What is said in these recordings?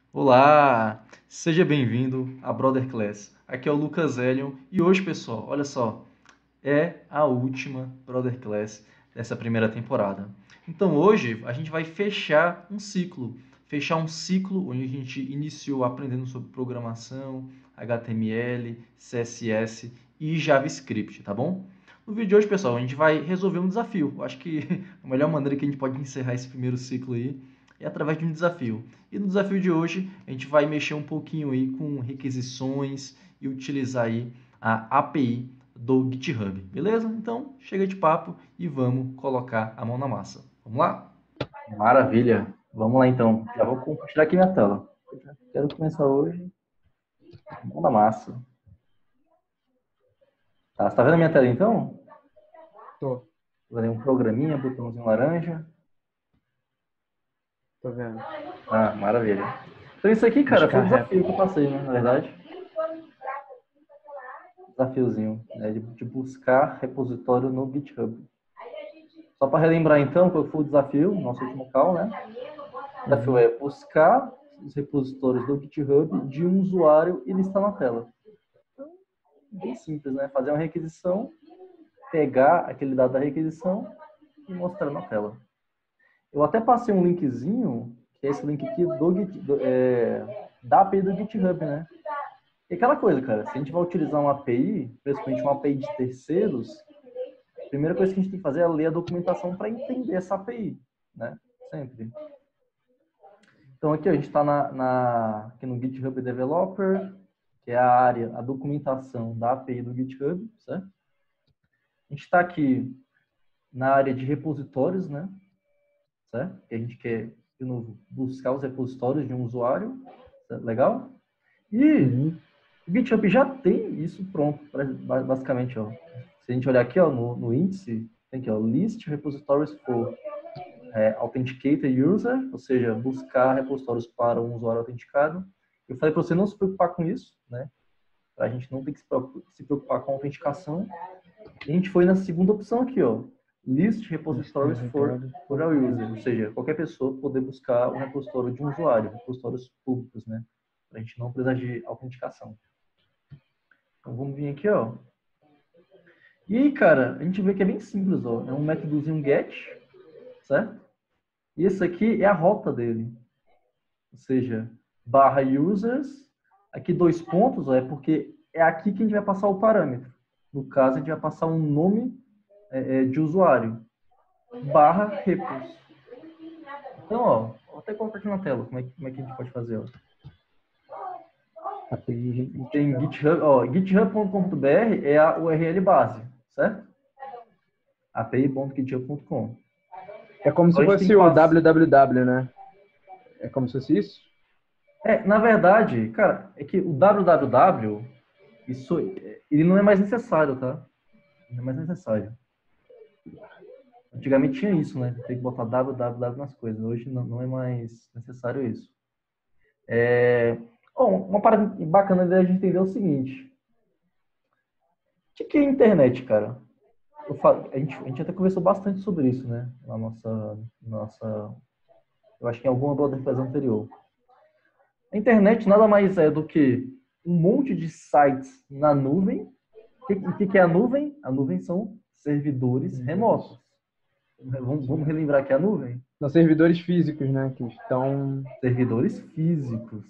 Olá, seja bem-vindo a Brother Class. Aqui é o Lucas Elion e hoje, pessoal, olha só, é a última Brother Class dessa primeira temporada. Então hoje a gente vai fechar um ciclo onde a gente iniciou aprendendo sobre programação, HTML, CSS e JavaScript, tá bom? No vídeo de hoje, pessoal, a gente vai resolver um desafio. Eu acho que a melhor maneira que a gente pode encerrar esse primeiro ciclo aí é através de um desafio. E no desafio de hoje, a gente vai mexer um pouquinho aí com requisições e utilizar aí a API do GitHub, beleza? Então, chega de papo e vamos colocar a mão na massa. Vamos lá? Maravilha. Vamos lá então. Já vou compartilhar aqui minha tela. Quero começar hoje. Mão na massa. Tá, você tá vendo a minha tela então? Tô, Vou dar um programinha, botãozinho laranja. tô vendo. Ah, maravilha. Então isso aqui, cara, foi o Descarrega. desafio que eu passei, né? Na verdade, desafiozinho, né? De buscar repositório no GitHub. Só para relembrar então, qual foi o desafio, nosso último call, né? O desafio Uhum. é buscar os repositórios do GitHub de um usuário e listar na tela. Então, bem simples, né? Fazer uma requisição, pegar aquele dado da requisição e mostrar na tela. Eu até passei um linkzinho, que é esse link aqui da API do GitHub, né? E aquela coisa, cara, se a gente vai utilizar uma API, principalmente uma API de terceiros, a primeira coisa que a gente tem que fazer é ler a documentação para entender essa API, né? Sempre. Então aqui a gente está aqui no GitHub Developer, que é a área, a documentação da API do GitHub, certo? A gente está aqui na área de repositórios, né? Certo? Que a gente quer, de novo, buscar os repositórios de um usuário, certo? Legal? E Uhum. o GitHub já tem isso pronto, basicamente, ó. Se a gente olhar aqui, ó, no índice, tem aqui, ó, list repositories for authenticated user, ou seja, buscar repositórios para um usuário autenticado. Eu falei para você não se preocupar com isso, né? Para a gente não ter que se preocupar com a autenticação. E a gente foi na segunda opção aqui, ó, list repositories Descarregado. for our user, ou seja, qualquer pessoa poder buscar um repositório de um usuário, repositórios públicos, né? Para a gente não precisar de autenticação. Então vamos vir aqui, ó. E aí, cara, a gente vê que é bem simples, ó. É um métodozinho get, certo? E esse aqui é a rota dele. Ou seja, barra users, aqui dois pontos, ó, é porque é aqui que a gente vai passar o parâmetro. No caso, a gente vai passar um nome de usuário, barra repos. Então, ó, vou até colocar aqui na tela como é que a gente pode fazer. Ó. API. Tem GitHub, ó, github.com.br é a URL base, certo? api.github.com. É como se Agora a gente tem fosse que o passar. www, né? É como se fosse isso? Na verdade, cara, é que o www, ele não é mais necessário, tá? Não é mais necessário. Antigamente tinha isso, né? Tem que botar www nas coisas. Hoje não é mais necessário isso. Bom, uma parada bacana da gente entender é o seguinte. O que é internet, cara? A gente até conversou bastante sobre isso, né? Na nossa, eu acho que em alguma broadcast anterior. A internet nada mais é do que um monte de sites na nuvem. O que é a nuvem? A nuvem são servidores Servidores. remotos. Vamos relembrar que é a nuvem? São servidores físicos, né? Que estão. Servidores físicos.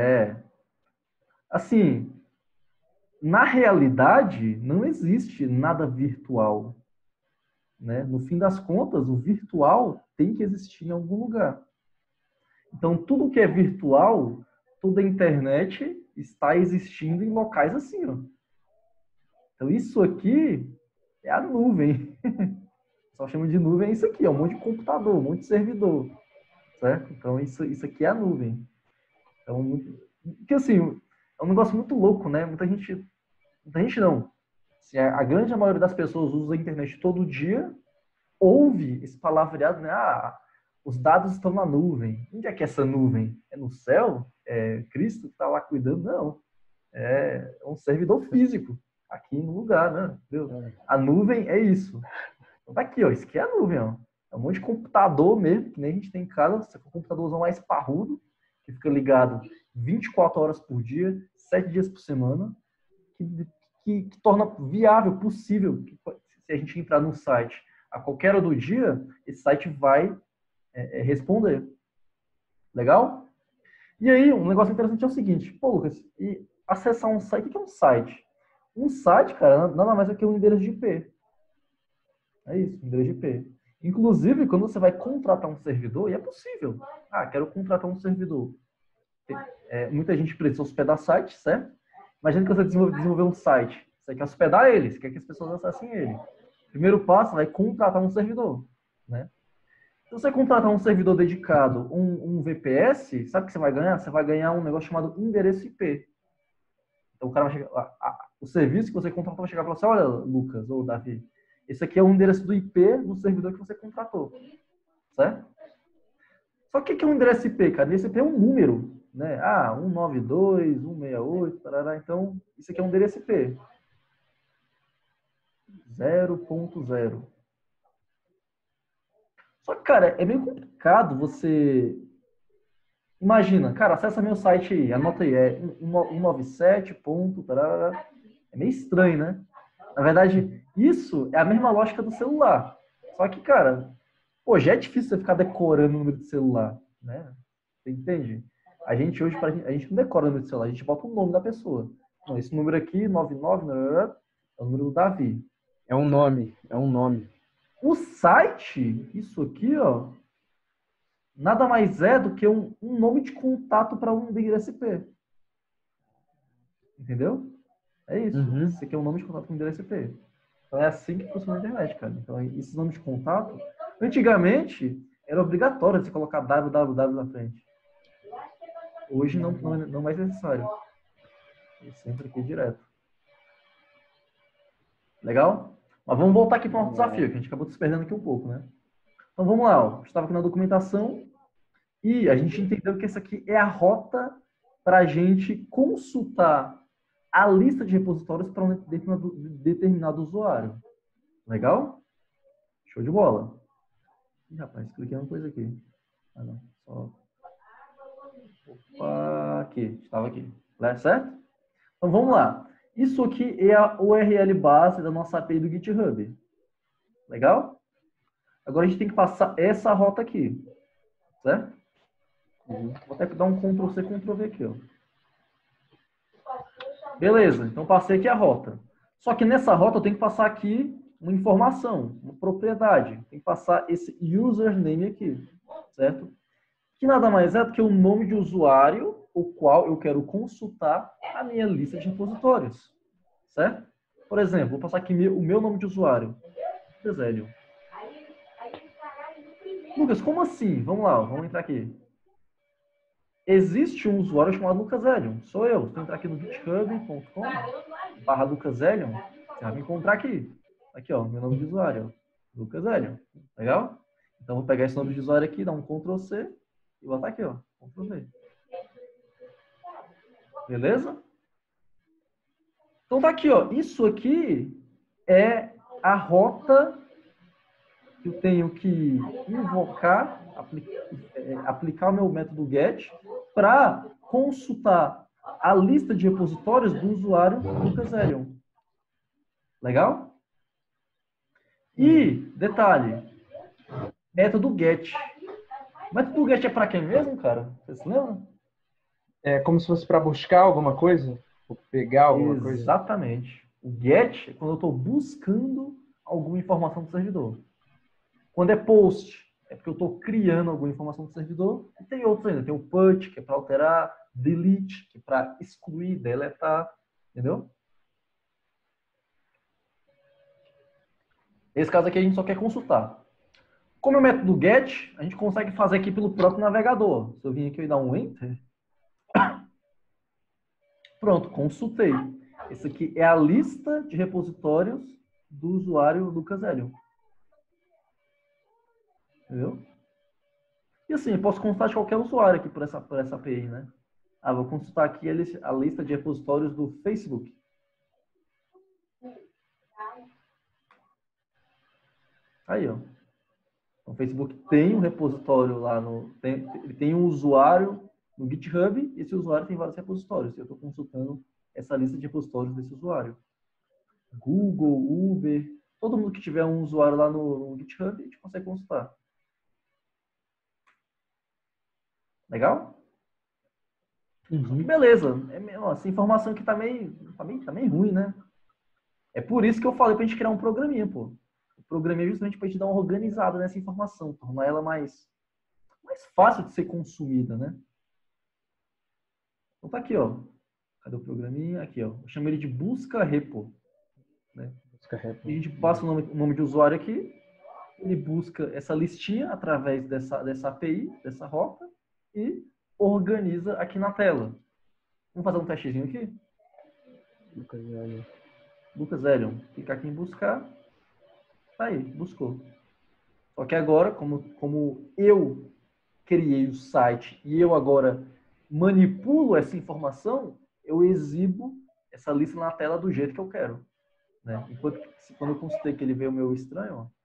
Assim, na realidade, não existe nada virtual. Né? No fim das contas, o virtual tem que existir em algum lugar. Então, tudo que é virtual, toda a internet está existindo em locais assim. Ó. Então, isso aqui é a nuvem. Só chama de nuvem é isso aqui, é um monte de computador, um monte de servidor. Certo? Então, isso aqui é a nuvem. Então, que assim, é um negócio muito louco, né? Muita gente não. Assim, a grande maioria das pessoas usa a internet todo dia, ouve esse palavreado, né? Ah, os dados estão na nuvem. Onde é que é essa nuvem? É no céu? É Cristo que está lá cuidando? Não. É um servidor físico, aqui no lugar, né? Entendeu? A nuvem é isso. Então tá aqui, ó. Isso aqui é a nuvem, ó. É um monte de computador mesmo, que nem a gente tem em casa, só que é um computadorzão mais parrudo, que fica ligado 24 horas por dia, 7 dias por semana, que torna viável, possível, que, se a gente entrar no site a qualquer hora do dia, esse site vai responder. Legal? E aí, um negócio interessante é o seguinte, pô, Lucas, e acessar um site, o que é um site? Um site, cara, nada mais é que um endereço de IP. É isso, um endereço de IP. Inclusive, quando você vai contratar um servidor, e é possível. Ah, quero contratar um servidor. Muita gente precisa hospedar site, certo? Imagina que você desenvolver um site. Você quer hospedar ele, você quer que as pessoas acessem ele. Primeiro passo, vai contratar um servidor, né? Se você contratar um servidor dedicado, um VPS, sabe o que você vai ganhar? Você vai ganhar um negócio chamado endereço IP. Então o cara vai chegar, o serviço que você contratou vai chegar e falar assim, olha, Lucas ou Davi, esse aqui é o endereço do IP do servidor que você contratou, certo? Só que o que é um endereço IP, cara? Esse IP é um número, né? 192, 168, tarará. Então, isso aqui é um endereço IP. 0.0. Só que, cara, é meio complicado você... Imagina, cara, acessa meu site aí, anota aí, 197. Tarará. É meio estranho, né? Na verdade, isso é a mesma lógica do celular. Só que, cara, pô, já é difícil você ficar decorando o número de celular, né? Você entende? A gente hoje, a gente não decora o número de celular, a gente bota o nome da pessoa. Não, esse número aqui, 99, é o número do Davi. É um nome, é um nome. O site, isso aqui, ó, nada mais é do que um nome de contato para um endereço IP. Entendeu? É isso. Uhum. Isso aqui é um nome de contato com endereço IP. Então é assim que funciona a internet, cara. Então, esses nomes de contato, antigamente, era obrigatório você colocar www na frente. Hoje não mais necessário. É sempre aqui direto. Legal? Mas vamos voltar aqui para o nosso desafio, que a gente acabou se perdendo aqui um pouco, né? Então vamos lá, ó. Estava aqui na documentação e a gente entendeu que essa aqui é a rota para a gente consultar a lista de repositórios para um determinado usuário. Legal? Show de bola. Ih, rapaz, cliquei uma coisa aqui. Ah, não. Só... Opa, aqui. Estava aqui. Certo? Então, vamos lá. Isso aqui é a URL base da nossa API do GitHub. Legal? Agora a gente tem que passar essa rota aqui. Certo? Vou até dar um Ctrl+C, Ctrl+V aqui, ó. Beleza. Então, passei aqui a rota. Só que nessa rota eu tenho que passar aqui uma informação, uma propriedade. Tem que passar esse username aqui. Certo? Que nada mais é do que o nome de usuário, o qual eu quero consultar a minha lista de repositórios. Certo? Por exemplo, vou passar aqui o meu nome de usuário. Zélio. Lucas, como assim? Vamos lá, vamos entrar aqui. Existe um usuário chamado Lucas Zélio. Sou eu. Se eu entrar aqui no github.com/LucasZelion, você vai me encontrar aqui. Aqui, ó, meu nome de usuário. Lucas Zelion. Legal? Então, vou pegar esse nome de usuário aqui, dar um Ctrl+C e botar aqui, ó. Ctrl+V. Beleza? Então tá aqui, ó. Isso aqui é a rota que eu tenho que invocar, aplicar o meu método get para consultar a lista de repositórios do usuário Lucas Zelion. Legal? E, detalhe, método get. O método get é para quem mesmo, cara? Vocês se lembram? É como se fosse para buscar alguma coisa? Ou pegar alguma coisa? Exatamente. O get é quando eu estou buscando alguma informação do servidor. Quando é post, é porque eu estou criando alguma informação do servidor. E tem outros ainda. Tem o put, que é para alterar, delete, que é para excluir, deletar. Entendeu? Nesse caso aqui a gente só quer consultar. Como é o método get, a gente consegue fazer aqui pelo próprio navegador. Se eu vim aqui e dar um enter, pronto, consultei. Esse aqui é a lista de repositórios do usuário Lucas Zelion. Entendeu? E assim, eu posso consultar de qualquer usuário aqui por essa API, né? Vou consultar aqui a lista de repositórios do Facebook. Aí, ó. Então, o Facebook tem um repositório lá ele tem um usuário no GitHub, esse usuário tem vários repositórios. Eu estou consultando essa lista de repositórios desse usuário. Google, Uber, todo mundo que tiver um usuário lá no GitHub, a gente consegue consultar. Legal? Uhum. Beleza. Essa informação aqui tá meio ruim, né? É por isso que eu falei pra gente criar um programinha, pô. O programinha é justamente pra gente dar uma organizada nessa informação, tornar ela mais fácil de ser consumida, né? Então tá aqui, ó. Cadê o programinha? Aqui, ó. Eu chamo ele de busca repo. Né? E a gente passa o nome de usuário aqui, ele busca essa listinha através dessa API, dessa rota, e organiza aqui na tela. Vamos fazer um testezinho aqui? Lucas Elion. Clicar aqui em buscar. Tá aí, buscou. Só que agora, como eu criei o site e eu agora manipulo essa informação, eu exibo essa lista na tela do jeito que eu quero. Né? Enquanto quando eu consultei que ele veio o meu estranho, ó,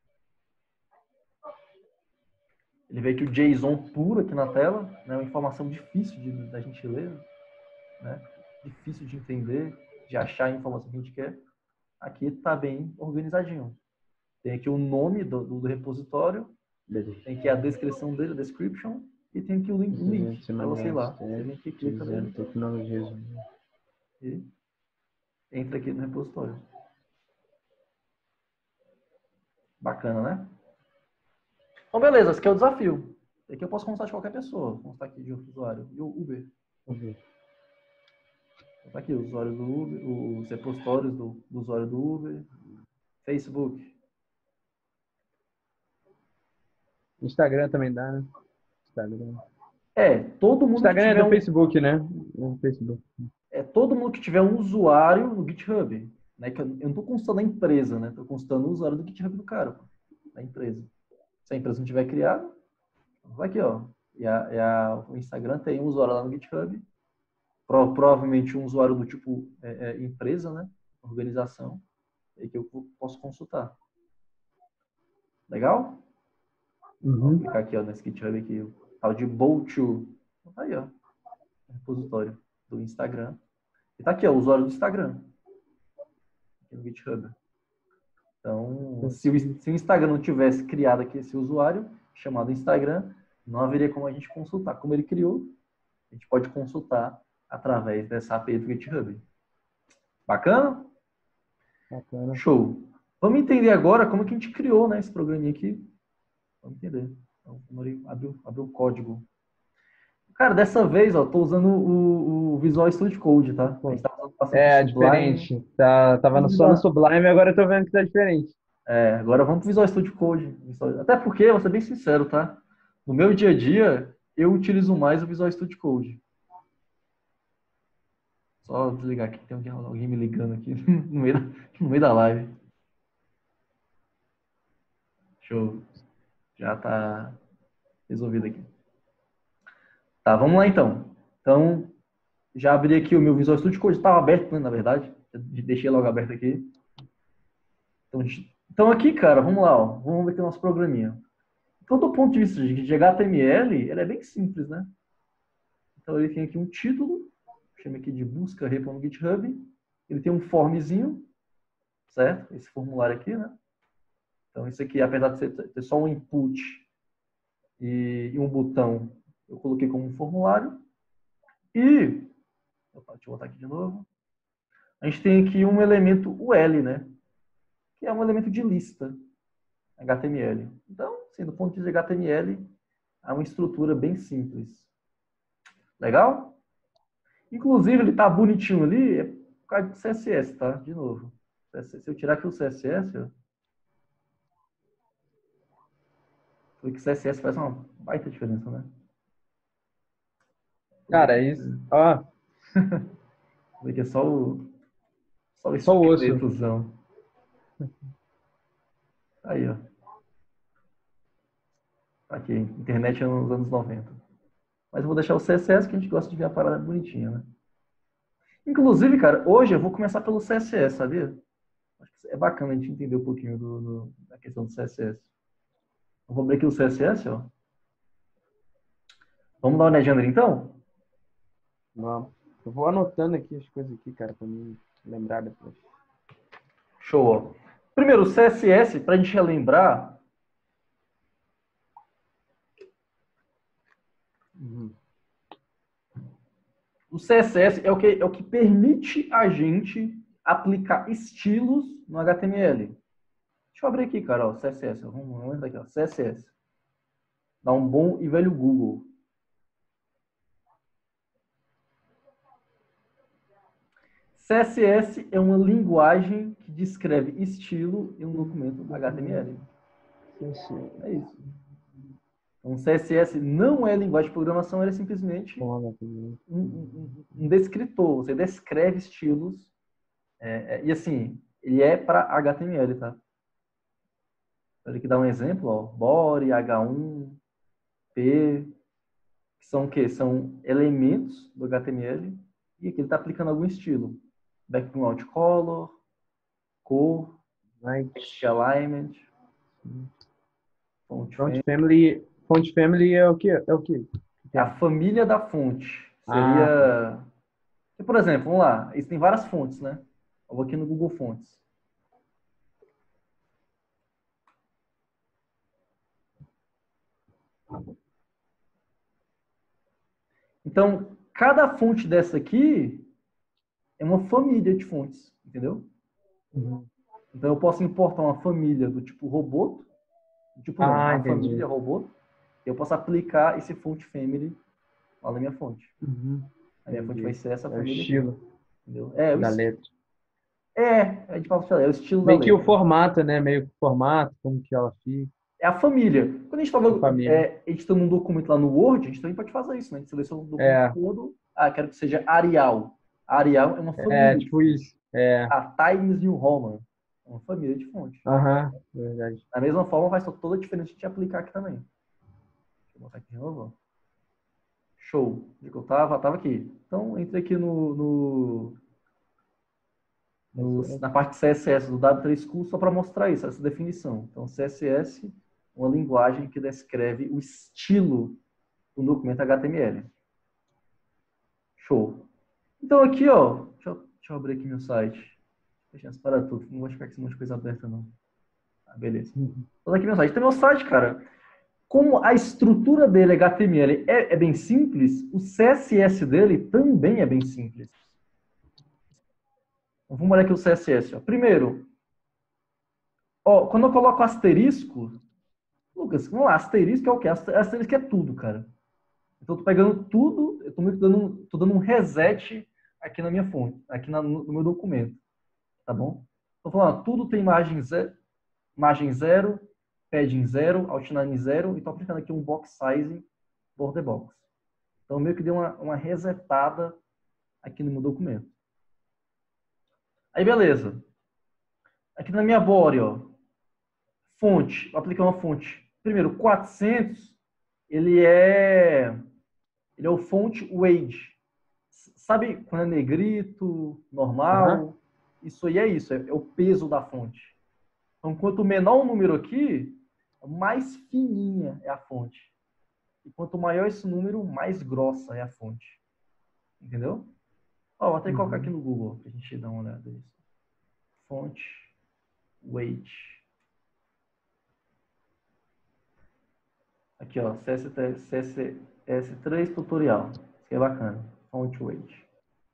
ele veio aqui o JSON puro aqui na tela, né? Uma informação difícil da gente ler, né? Difícil de entender, de achar a informação que a gente quer. Aqui está bem organizadinho. Tem aqui o nome do repositório, tem aqui a descrição dele, a description, e tem aqui o link para você ir lá. Você vem aqui, clica nele e entra aqui no repositório. Bacana, né? Então, beleza, esse aqui é o desafio. Aqui eu posso consultar de qualquer pessoa. Vou consultar aqui de outro usuário. E o Uber. Tá aqui, os usuários do Uber, os repositórios do usuário do Uber. Facebook. Instagram também dá, né? Instagram. Todo mundo Instagram que tiver é do Facebook, né? No Facebook. Todo mundo que tiver um usuário no GitHub. Né? Que eu não estou consultando a empresa, né? Estou consultando o usuário do GitHub do cara, da empresa. Se a empresa não tiver criado, vai aqui, ó. O Instagram tem um usuário lá no GitHub. Provavelmente um usuário do tipo empresa, né? Organização. É que eu posso consultar. Legal? Vou clicar aqui, ó, nesse GitHub aqui, o tal de Bolt2. Tá aí, ó. Repositório do Instagram. E tá aqui, ó, o usuário do Instagram. Aqui no GitHub. Então, se o Instagram não tivesse criado aqui esse usuário, chamado Instagram, não haveria como a gente consultar. Como ele criou, a gente pode consultar através dessa API do GitHub. Bacana? Bacana. Show. Vamos entender agora como que a gente criou, né, esse programinha aqui. Vamos entender. Então, abriu o código. Cara, dessa vez, ó, tô usando o Visual Studio Code, tá? A gente tá usando bastante o Sublime. Diferente. Tava só no Sublime, agora eu tô vendo que tá diferente. Agora vamos pro Visual Studio Code. Até porque, vou ser bem sincero, tá? No meu dia a dia, eu utilizo mais o Visual Studio Code. Só desligar aqui, tem alguém me ligando aqui no meio da live. Show. Já tá resolvido aqui. Tá, vamos lá então. Então, já abri aqui o meu Visual Studio Code. Estava aberto, né, na verdade. Deixei logo aberto aqui. Então aqui, cara, vamos lá. Ó. Vamos ver aqui o nosso programinha. Então, do ponto de vista de HTML, ele é bem simples, né? Então, ele tem aqui um título. Chama aqui de busca repo no GitHub. Ele tem um formzinho, certo? Esse formulário aqui, né? Então, isso aqui, apesar de ter só um input e um botão, eu coloquei como um formulário. E, opa, deixa eu botar aqui de novo. A gente tem aqui um elemento UL, né? Que é um elemento de lista HTML. Então, assim, do ponto de vista de HTML, é uma estrutura bem simples. Legal? Inclusive, ele tá bonitinho ali, é por causa do CSS, tá? De novo. Se eu tirar aqui o CSS, ó, porque CSS faz uma baita diferença, né? Cara, isso. Ó. Aqui é só o osso. esqueletozão. Aí, ó. Aqui, internet é nos anos 90. Mas eu vou deixar o CSS, que a gente gosta de ver a parada bonitinha, né? Inclusive, cara, hoje eu vou começar pelo CSS, sabia? Acho que é bacana a gente entender um pouquinho da questão do CSS. Eu vou abrir aqui o CSS, ó. Vamos dar uma olhadinha nele, então? Vamos. Eu vou anotando aqui as coisas aqui, cara, pra mim lembrar depois. Show, ó. Primeiro, o CSS, para a gente relembrar, o CSS é o que permite a gente aplicar estilos no HTML. Deixa eu abrir aqui, cara, ó, CSS. Vamos entrar aqui, ó, CSS. Dá um bom e velho Google. CSS é uma linguagem que descreve estilo em um documento HTML. Sim. É isso. Então, CSS não é linguagem de programação, ele é simplesmente um descritor. Você descreve estilos. E assim, ele é para HTML, tá? Vou aqui dar um exemplo, ó. Body, H1, P, que são o quê? São elementos do HTML e aqui ele está aplicando algum estilo. Background color, cor, text alignment, font family. Font family é o quê? É o quê? É a família da fonte. Ah, Seria... Por exemplo, vamos lá. Isso tem várias fontes, né? Eu vou aqui no Google Fontes. Então, cada fonte dessa aqui é uma família de fontes, entendeu? Então, eu posso importar uma família do tipo Roboto, uma entendi. família Roboto, e eu posso aplicar esse font family lá na minha fonte. A minha fonte vai ser essa família. É o estilo aqui, entendeu? da letra. A gente fala, é o estilo meio da que letra. o formato, né? Meio que o formato, como que ela fica. É a família. Quando a gente fala, família. um documento lá no Word, a gente também pode fazer isso, né? A gente seleciona o documento todo. Quero que seja Arial. Arial é uma família. Tipo isso. A Times New Roman. É uma família de fonte. Verdade. Da mesma forma, faz toda a diferença de aplicar aqui também. Deixa eu botar aqui de novo. Show. Onde que eu tava? Tava aqui. Então, entre aqui na parte de CSS do W3 School só para mostrar isso, essa definição. Então, CSS é uma linguagem que descreve o estilo do documento HTML. Show. Então, aqui, ó, deixa eu abrir aqui meu site. Deixa eu parar tudo, não vou ficar com esse monte de coisa aberta, não. Beleza. Então, aqui meu site. Então, meu site, cara, como a estrutura dele HTML é bem simples, o CSS dele também é bem simples. Então, vamos olhar aqui o CSS. Ó. Primeiro, quando eu coloco asterisco, Lucas, vamos lá, asterisco é o quê? Asterisco é tudo, cara. Então, eu tô pegando tudo, eu tô dando um reset aqui na minha fonte, aqui no meu documento. Tá bom? Tô falando, tudo tem margem zero, padding zero, outline zero, e tô aplicando aqui um box size border box. Então, meio que deu uma resetada aqui no meu documento. Aí, beleza. Aqui na minha body, ó, fonte, vou aplicar uma fonte. Primeiro, 400, ele é o font weight. Sabe quando é negrito, normal? Isso aí é isso, é o peso da fonte. Então, quanto menor o número aqui, mais fininha é a fonte. E quanto maior esse número, mais grossa é a fonte. Entendeu? Vou até colocar aqui no Google para a gente dar uma olhada nisso. Font weight. Aqui, ó, CSS3 tutorial. Isso aqui é bacana. Font weight.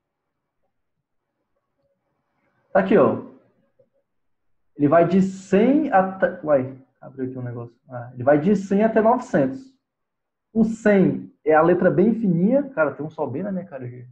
Tá aqui, ó. Ele vai de 100 até... abriu aqui um negócio. Ele vai de 100 até 900. O 100 é a letra bem fininha. Cara, tem um sol bem na minha cara aqui.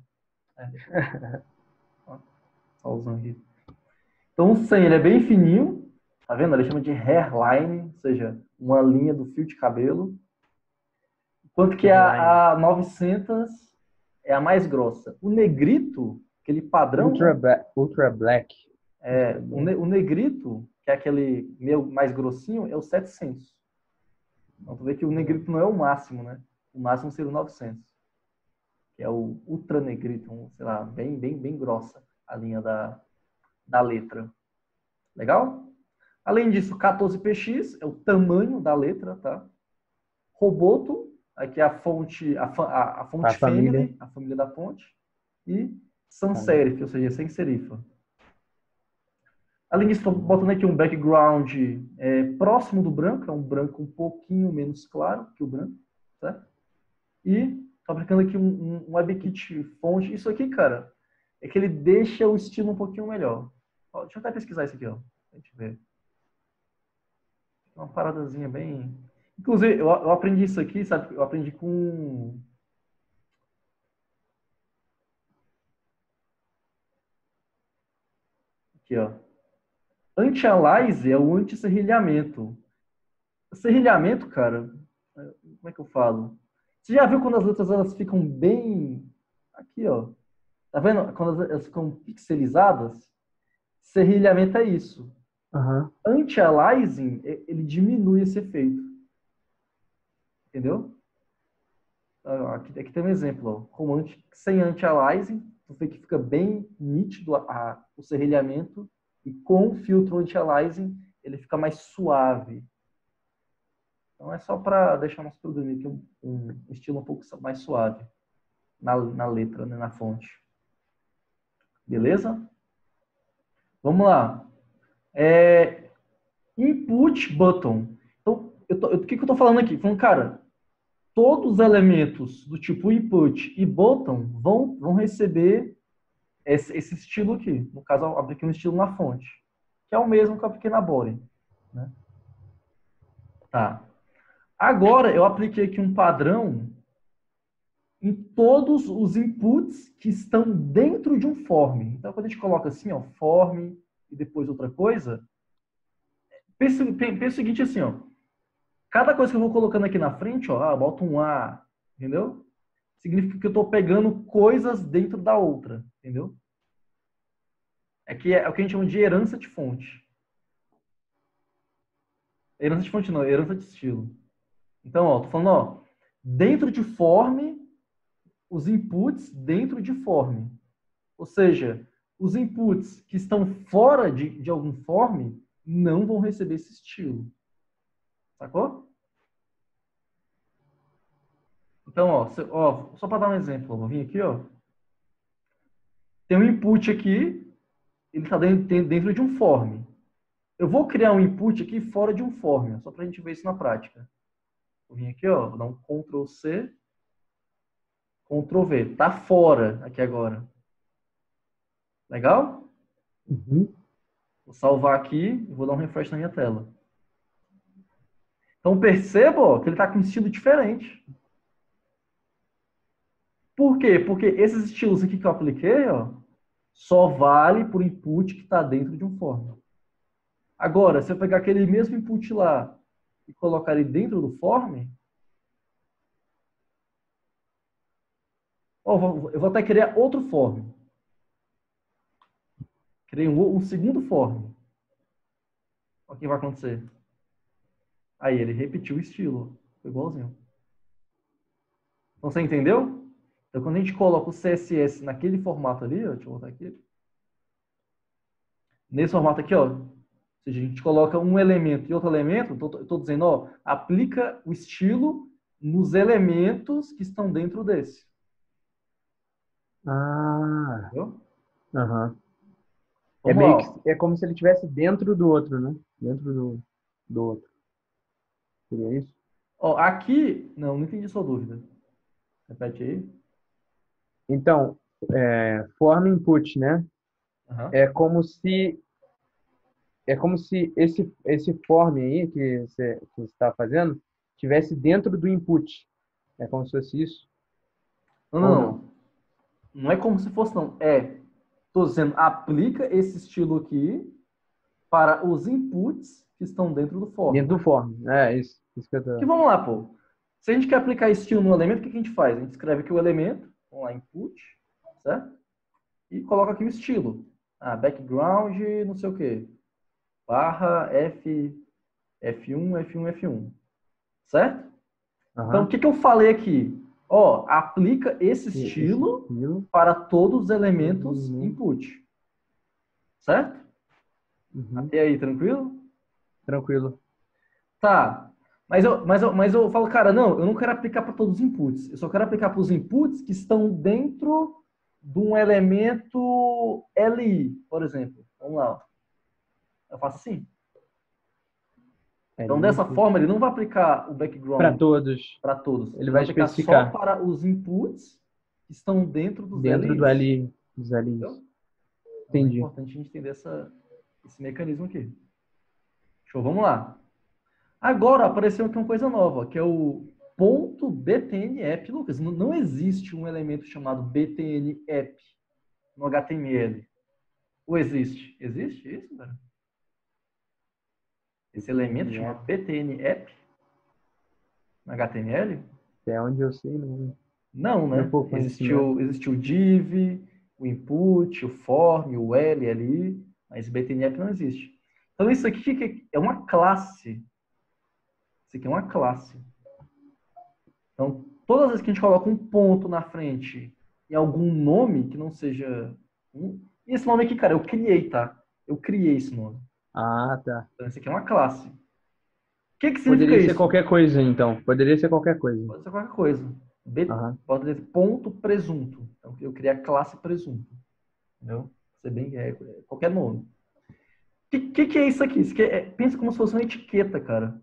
Solzão aqui. Então, o 100 ele é bem fininho. Tá vendo? Ele chama de hairline, ou seja, uma linha do fio de cabelo. Enquanto que a 900 é a mais grossa. O negrito, aquele padrão... Ultra black. O negrito, que é aquele meio mais grossinho, é o 700. Então, tu vê que o negrito não é o máximo, né? O máximo seria o 900. Que é o ultra negrito, sei lá, bem grossa a linha da letra. Legal? Além disso, 14px é o tamanho da letra, tá? Roboto, aqui é a fonte, a fonte family, a família da fonte. e sans Tá. serif, ou seja, sem serifa. Além disso, estou botando aqui um background próximo do branco, é um branco um pouquinho menos claro que o branco, certo? E estou aplicando aqui um WebKit fonte. Isso aqui, cara, é que ele deixa o estilo um pouquinho melhor. Ó, deixa eu até pesquisar isso aqui, ó, pra gente ver. Uma paradazinha bem... Inclusive, eu aprendi isso aqui, sabe? Eu aprendi com... Aqui, ó. Anti-aliase é o anti-serrilhamento. O serrilhamento, cara, como é que eu falo? Você já viu quando as letras elas ficam bem... Aqui, ó. Tá vendo? Quando elas ficam pixelizadas? Serrilhamento é isso. Aham. Anti-aliasing, ele diminui esse efeito. Entendeu? Aqui tem um exemplo. Ó. Sem anti-aliasing, tu vê que fica bem nítido o serrilhamento. E com filtro anti-aliasing, ele fica mais suave. Então é só para deixar nosso programa aqui um estilo um pouco mais suave na letra, né, na fonte. Beleza? Vamos lá. Input button. Então, o que eu estou falando aqui? Falando, cara, todos os elementos do tipo input e button vão receber esse estilo aqui. No caso, eu apliquei um estilo na fonte, que é o mesmo que eu apliquei na body. Né? Tá. Agora, eu apliquei aqui um padrão em todos os inputs que estão dentro de um form. Então, quando a gente coloca assim, ó, form e depois outra coisa, pensa o seguinte assim, ó. Cada coisa que eu vou colocando aqui na frente, ó, boto um A, entendeu? Significa que eu estou pegando coisas dentro da outra, entendeu? É o que a gente chama de herança de fonte. Herança de fonte não, herança de estilo. Então, ó, tô falando, ó, dentro de form, os inputs dentro de form. Ou seja, os inputs que estão fora de algum form não vão receber esse estilo. Sacou? Então, ó só para dar um exemplo, eu vou vir aqui, ó. Tem um input aqui, ele está dentro de um form. Eu vou criar um input aqui fora de um form, só para a gente ver isso na prática. Vou vir aqui, ó, vou dar um Ctrl C, Ctrl V. Tá fora aqui agora. Legal? Uhum. Vou salvar aqui e vou dar um refresh na minha tela. Então perceba ó, que ele está com um estilo diferente. Por quê? Porque esses estilos aqui que eu apliquei, ó, só vale por input que está dentro de um form. Agora, se eu pegar aquele mesmo input lá e colocar ele dentro do form, ó, eu vou até criar outro form. Criei um segundo form. Olha o que vai acontecer. Aí ele repetiu o estilo. Foi igualzinho. Então você entendeu? Então quando a gente coloca o CSS naquele formato ali, ó, deixa eu voltar aqui. Nesse formato aqui, ó. Ou seja, a gente coloca um elemento e outro elemento. Eu estou dizendo, ó, aplica o estilo nos elementos que estão dentro desse. Ah, Entendeu? aham. É Vamos meio lá, que ó. é como se ele estivesse dentro do outro, né? Dentro do outro. Seria isso? Ó, aqui, não entendi sua dúvida. Repete aí. Então, form input, né? Aham. É como se esse form aí que você está fazendo tivesse dentro do input. É como se fosse isso Não, ou não, não? não. Não é como se fosse, não. Estou dizendo, aplica esse estilo aqui para os inputs que estão dentro do form. Dentro do form. É isso que eu Que tô. vamos lá, pô. Se a gente quer aplicar estilo no elemento, o que a gente faz? A gente escreve aqui o elemento, vamos lá, input, certo? E coloca aqui o estilo. Background, não sei o quê. Barra F1, F1, F1. Certo? Então, o Aham. que eu falei aqui? Ó, aplica esse Esse estilo estilo. para todos os elementos Uhum. input. Certo? Uhum. Até aí, tranquilo? Tranquilo. Tá. Mas eu falo, cara, não, eu não quero aplicar para todos os inputs. Eu só quero aplicar para os inputs que estão dentro de um elemento LI, por exemplo. Vamos lá. Ó. Eu faço assim. Então, dessa forma, ele não vai aplicar o background para todos. para todos. Ele Vai vai aplicar só especificar para os inputs que estão dentro dos dentro do LIs. LI, dos LIs. Entendeu? Então, é Entendi. importante a gente entender esse mecanismo aqui. Show, vamos lá. Agora apareceu aqui uma coisa nova, que é o ponto .btnapp. Lucas, não existe um elemento chamado btnapp no HTML. Ou existe? Existe isso, cara? Esse elemento chamado btnapp no HTML? É onde eu sei, não. Não, né? Pouco Existiu o div, o input, o form, o L ali, mas btnapp não existe. Então isso aqui é uma classe. Isso aqui é uma classe. Então, todas as vezes que a gente coloca um ponto na frente e algum nome que não seja... E esse nome aqui, cara, eu criei, tá? Eu criei esse nome. Ah, tá. Então, esse aqui é uma classe. O que significa Poderia ser isso? qualquer coisa, então. Poderia ser qualquer coisa. Pode ser qualquer coisa. Pode ser ponto presunto. Então, eu criei a classe presunto. Entendeu? Pode ser bem, qualquer nome. O que é isso aqui? Isso aqui pensa como se fosse uma etiqueta, cara.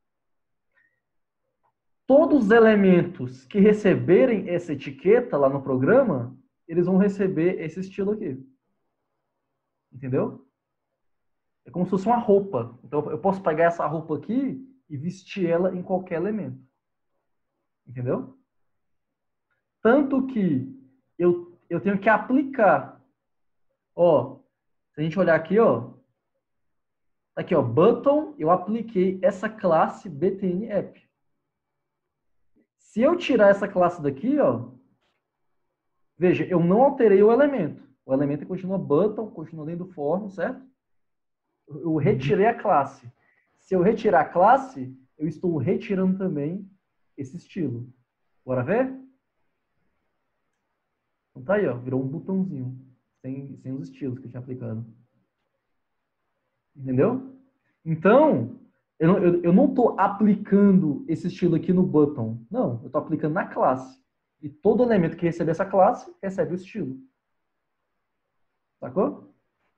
Todos os elementos que receberem essa etiqueta lá no programa, eles vão receber esse estilo aqui. Entendeu? É como se fosse uma roupa. Então, eu posso pegar essa roupa aqui e vestir ela em qualquer elemento. Entendeu? Tanto que eu tenho que aplicar. Ó, se a gente olhar aqui, ó. Aqui, ó, button, eu apliquei essa classe btnapp. Se eu tirar essa classe daqui, ó, veja, eu não alterei o elemento. O elemento continua button, continua dentro do form, certo? Eu retirei a classe. Se eu retirar a classe, eu estou retirando também esse estilo. Bora ver? Então tá aí, ó, virou um botãozinho, sem os estilos que eu tinha aplicado. Entendeu? Então, eu não estou aplicando esse estilo aqui no button. Não, eu estou aplicando na classe. E todo elemento que receber essa classe, recebe o estilo. Sacou?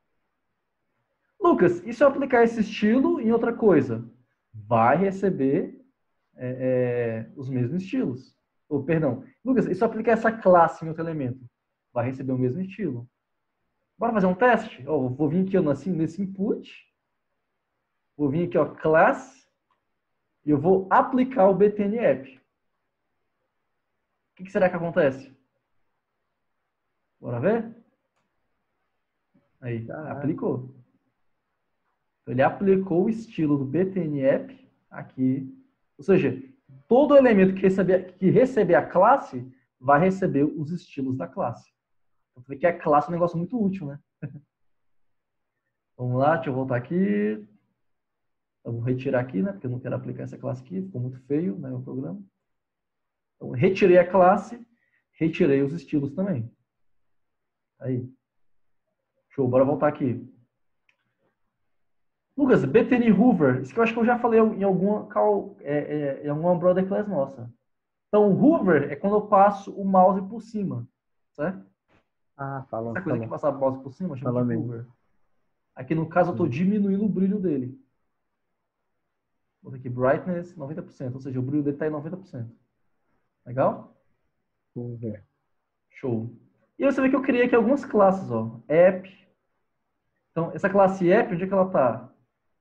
Lucas, e se eu aplicar esse estilo em outra coisa? Vai receber os mesmos estilos. Ou, perdão. Lucas, e se eu aplicar essa classe em outro elemento? Vai receber o mesmo estilo. Bora fazer um teste? Ó, vou vir aqui assim, nesse input. Vou vir aqui, ó, class. E eu vou aplicar o btnapp. O que será que acontece? Bora ver? Aí, aplicou. Então, ele aplicou o estilo do btnapp aqui. Ou seja, todo elemento que receber a classe vai receber os estilos da classe. Então, você vê que a classe é um negócio muito útil, né? Vamos lá, deixa eu voltar aqui. Eu vou retirar aqui, né? Porque eu não quero aplicar essa classe aqui. Ficou muito feio, né? O programa. Então, retirei a classe, retirei os estilos também. Aí. Show, bora voltar aqui. Lucas, btn Hoover, isso que eu acho que eu já falei em alguma brother class nossa. Então, Hoover é quando eu passo o mouse por cima, certo? Ah, falou. Essa coisa que passar o mouse por cima, chama Falou de mesmo. Hoover. Aqui no caso eu estou diminuindo o brilho dele. Vou aqui, brightness 90%, ou seja, o brilho dele está em 90%. Legal? Hoover. Show. E aí você vê que eu criei aqui algumas classes, ó. App. Então, essa classe app, onde é que ela está?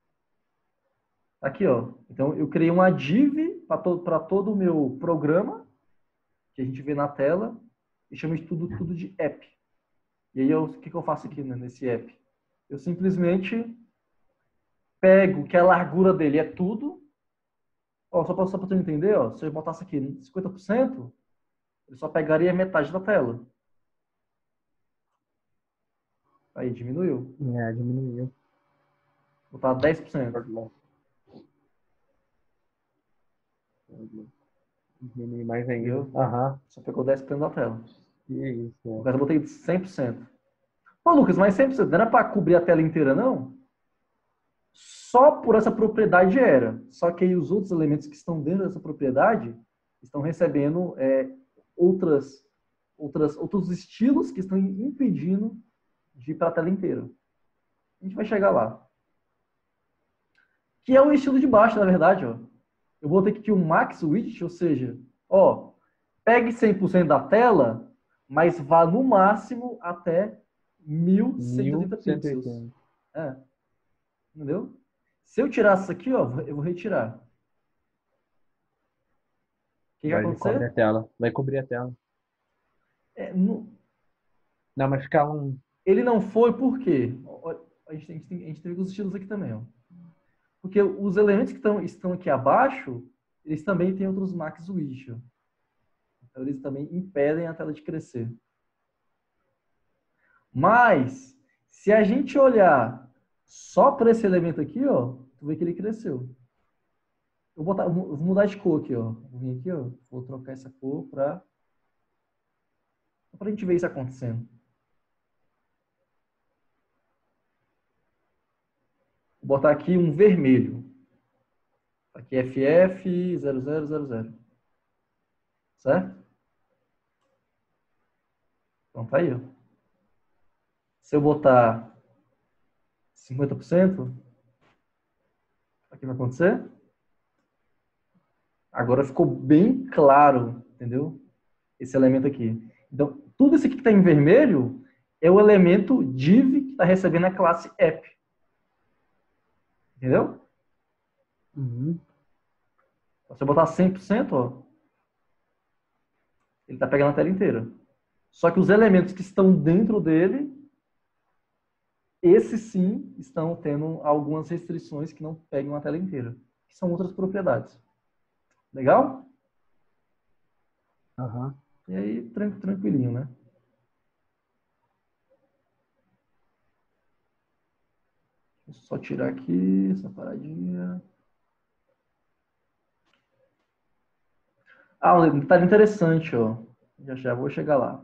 Aqui, ó. Então, eu criei uma div para todo o meu programa, que a gente vê na tela, e chamo de tudo de app. E aí, o que eu faço aqui, né, nesse app? Eu simplesmente pego que a largura dele é tudo. Ó, só para você entender, ó, se eu botasse aqui 50%, ele só pegaria metade da tela. Aí, diminuiu. Diminuiu. Vou botar 10%. Diminui mais ainda. Viu? Só pegou 10% da tela. Que isso, No caso, eu botei 100%. Pô, Lucas, mas 100% não era para cobrir a tela inteira, não? Só por essa propriedade era. Só que aí os outros elementos que estão dentro dessa propriedade estão recebendo outras outros estilos que estão impedindo de ir para a tela inteira. A gente vai chegar lá. Que é o estilo de baixo, na verdade. Ó. Eu vou ter que ter um max widget, ou seja, ó, pegue 100% da tela, mas vá no máximo até 1180 pixels. 1180. É. Entendeu? Se eu tirar isso aqui, ó, eu vou retirar. O que vai Vai cobrir a acontecer? tela. Vai cobrir a tela. Não, mas ficar um. Ele não foi por quê? A gente tem os estilos aqui também. Ó. Porque os elementos que estão aqui abaixo, eles também têm outros max widget. Ó. Então, eles também impedem a tela de crescer. Mas, se a gente olhar só para esse elemento aqui, ó, tu vê que ele cresceu. Vou mudar de cor aqui, ó. Vou vir aqui, ó. Vou trocar essa cor para a gente ver isso acontecendo. Vou botar aqui um vermelho. Aqui FF0000. Certo? Então tá aí, ó. Se eu botar 50%, o que vai acontecer? Agora ficou bem claro, entendeu? Esse elemento aqui. Então, tudo isso aqui que está em vermelho é o elemento div que está recebendo a classe app. Entendeu? Uhum. Se eu botar 100%, ó, ele está pegando a tela inteira. Só que os elementos que estão dentro dele, esses sim estão tendo algumas restrições que não pegam a tela inteira. Que são outras propriedades. Legal? Uhum. E aí, tranquilinho, né? Deixa eu só tirar aqui essa paradinha. Ah, um detalhe interessante, ó. Já vou chegar lá.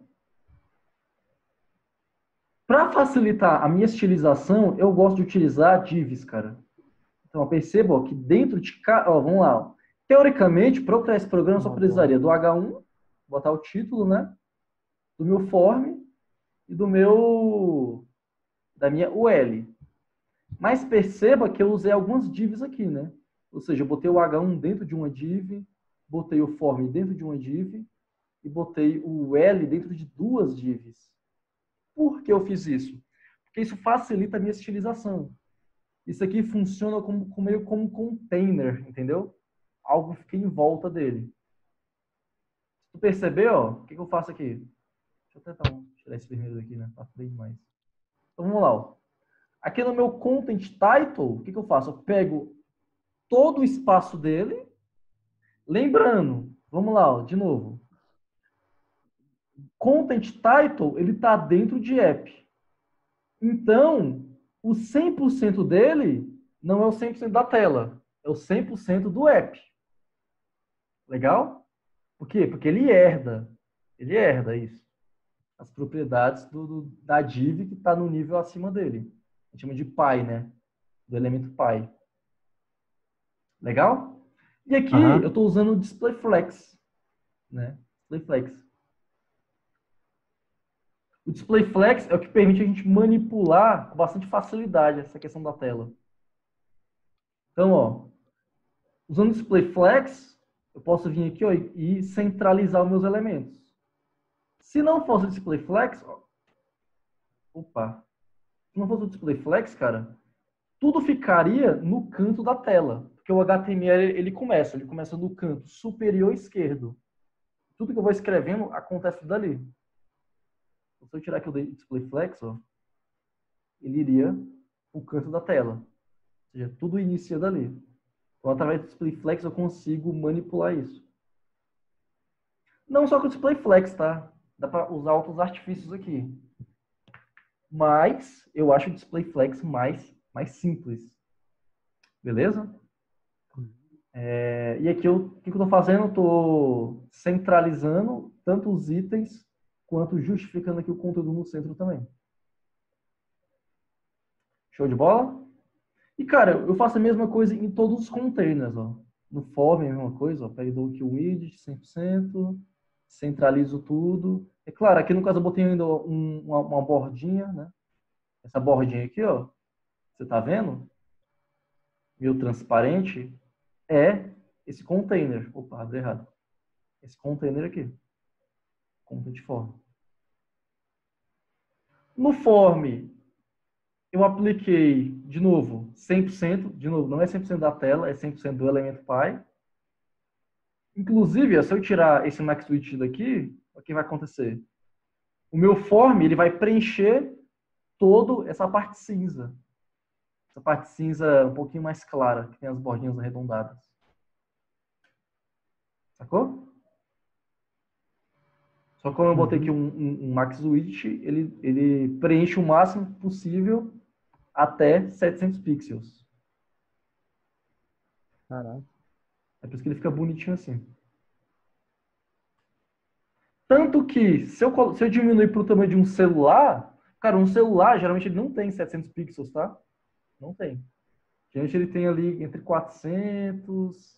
Para facilitar a minha estilização, eu gosto de utilizar divs, cara. Então, perceba que dentro de cada... Vamos lá. Ó. Teoricamente, para eu criar esse programa, eu só precisaria do H1, botar o título, né? Do meu form e da minha UL. Mas perceba que eu usei algumas divs aqui, né? Ou seja, eu botei o H1 dentro de uma div, botei o form dentro de uma div e botei o L dentro de duas divs. Por que eu fiz isso? Porque isso facilita a minha estilização. Isso aqui funciona meio como um container, entendeu? Algo fica em volta dele. Tu percebeu? Ó, o que eu faço aqui? Deixa eu tentar tirar esse vermelho daqui, né? Tá feio demais. Então vamos lá. Ó. Aqui no meu content title, o que eu faço? Eu pego todo o espaço dele. Lembrando, vamos lá, ó, de novo. Content title, ele está dentro de app. Então, o 100% dele não é o 100% da tela, é o 100% do app. Legal? Por quê? Porque ele herda isso. As propriedades da div que está no nível acima dele. A gente chama de pi, né? Do elemento pi. Legal? E aqui eu estou usando o DisplayFlex. Né? DisplayFlex. O DisplayFlex é o que permite a gente manipular com bastante facilidade essa questão da tela. Então, ó, usando o DisplayFlex, eu posso vir aqui ó, e centralizar os meus elementos. Se não fosse o DisplayFlex, se não fosse o DisplayFlex, cara, tudo ficaria no canto da tela, porque o HTML ele começa no canto superior esquerdo. Tudo que eu vou escrevendo acontece dali. Se eu tirar aqui o DisplayFlex, ó, ele iria o canto da tela. Ou seja, tudo inicia dali. Então, através do DisplayFlex, eu consigo manipular isso. Não só com o DisplayFlex, tá? Dá para usar outros artifícios aqui. Mas eu acho o DisplayFlex mais simples. Beleza? E aqui, o que eu estou fazendo? Eu estou centralizando tanto os itens, quanto justificando aqui o conteúdo no centro também. Show de bola? E, cara, eu faço a mesma coisa em todos os containers, ó. No form é a mesma coisa, ó. Pego aqui o widget 100%, centralizo tudo. É claro, aqui no caso eu botei ainda uma bordinha, né? Essa bordinha aqui, ó, você tá vendo? Meio transparente, é esse container. Opa, abri errado. Esse container aqui. Content form. No form, eu apliquei, de novo, 100%. De novo, não é 100% da tela, é 100% do elemento pi. Inclusive, se eu tirar esse max switch daqui, o que vai acontecer? O meu form, ele vai preencher toda essa parte cinza. Essa parte cinza um pouquinho mais clara, que tem as bordinhas arredondadas. Sacou? Só que como eu botei aqui um max width, ele preenche o máximo possível até 700 pixels. Caraca. É por isso que ele fica bonitinho assim. Tanto que, se eu diminuir para o tamanho de um celular, cara, um celular geralmente ele não tem 700 pixels, tá? Não tem. Geralmente ele tem ali entre 400,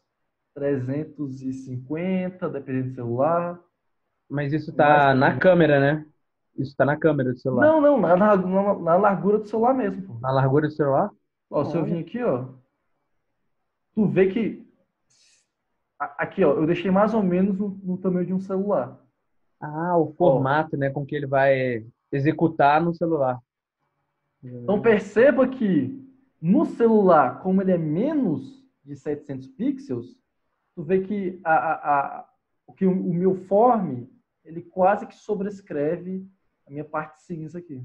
350, dependendo do celular. Mas isso O mais tá na potente. câmera, né? Isso tá na câmera do celular. Não, não, na largura do celular mesmo, pô. Na largura do celular? Ó, se eu Olha. vir aqui, ó, tu vê que aqui, ó, eu deixei mais ou menos no tamanho de um celular. Ah, o Ó, formato, né, com que ele vai executar no celular. então perceba que no celular, como ele é menos de 700 pixels, tu vê que o meu form, ele quase que sobrescreve a minha parte cinza aqui.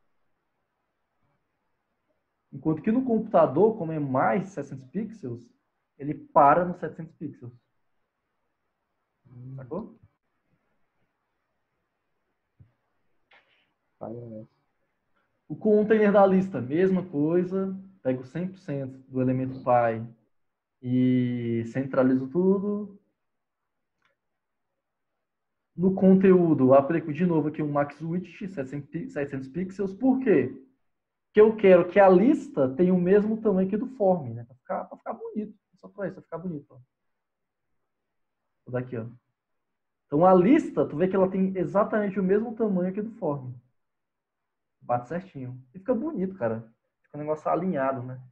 Enquanto que no computador, como é mais de 700 pixels, ele para nos 700 pixels. Sacou? O container da lista, mesma coisa. Pego 100% do elemento pi e centralizo tudo. No conteúdo, aplico de novo aqui um max width 700 pixels. Por quê? Porque eu quero que a lista tenha o mesmo tamanho que do form, né? Pra ficar bonito. Só pra isso, pra ficar bonito. Ó. Vou dar aqui, ó. Então a lista, tu vê que ela tem exatamente o mesmo tamanho que do form. Bate certinho. E fica bonito, cara. Fica um negócio alinhado, né?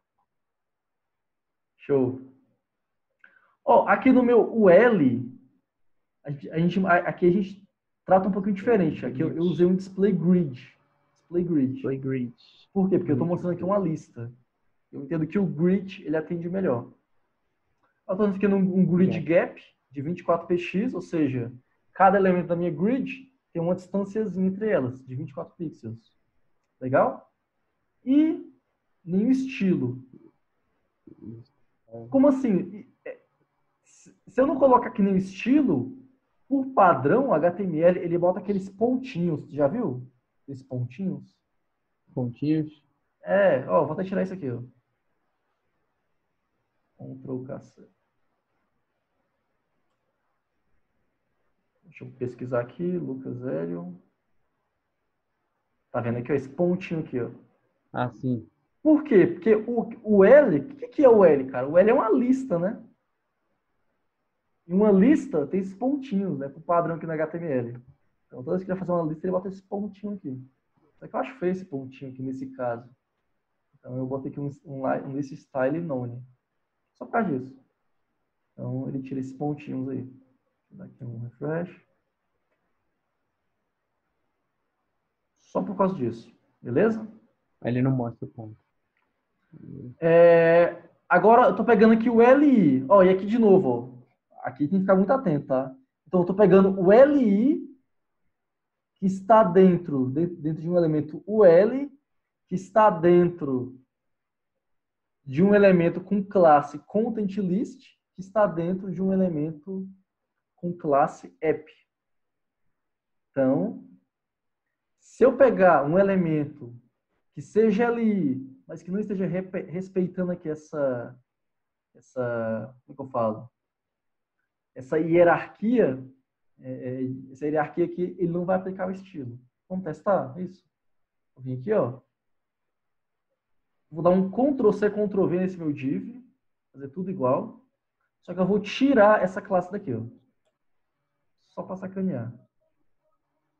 Show. Ó, aqui no meu UL, aqui a gente trata um pouquinho diferente. Aqui eu usei um display grid. Display grid. Play grid. Por quê? Porque eu estou mostrando aqui uma lista. Eu entendo que o grid ele atende melhor. Eu estou aqui um grid gap de 24px, ou seja, cada elemento da minha grid tem uma distânciazinha entre elas, de 24 pixels. Legal? E nenhum estilo. Como assim? Se eu não colocar aqui nenhum estilo, por padrão, o HTML ele bota aqueles pontinhos. Já viu? Esses pontinhos? Pontinhos. É, ó, vou até tirar isso aqui, ó. Ctrl C. Deixa eu pesquisar aqui, Lucas Hélio. Tá vendo aqui, ó, esse pontinho aqui, ó. Ah, sim. Por quê? Porque o L, o que é o L, cara? O L é uma lista, né? E uma lista tem esses pontinhos, né? Por padrão aqui no HTML. Então, toda vez que ele vai fazer uma lista, ele bota esse pontinho aqui. Só que eu acho feio esse pontinho aqui nesse caso. Então, eu botei aqui um list style none. Só por causa disso. Então, ele tira esses pontinhos aí. Vou dar aqui um refresh. Só por causa disso. Beleza? Ele não mostra o ponto. Agora, eu tô pegando aqui o LI. Ó, e aqui de novo, ó. Aqui tem que ficar muito atento, tá? Então, eu tô pegando o LI que está dentro de um elemento UL, que está dentro de um elemento com classe content list, que está dentro de um elemento com classe app. Então, se eu pegar um elemento que seja LI, mas que não esteja respeitando aqui como é que eu falo? Essa hierarquia, essa hierarquia aqui, ele não vai aplicar o estilo. Vamos testar isso? Vou vir aqui, ó. Vou dar um Ctrl C, Ctrl V nesse meu div, fazer tudo igual. Só que eu vou tirar essa classe daqui, ó. Só para sacanear.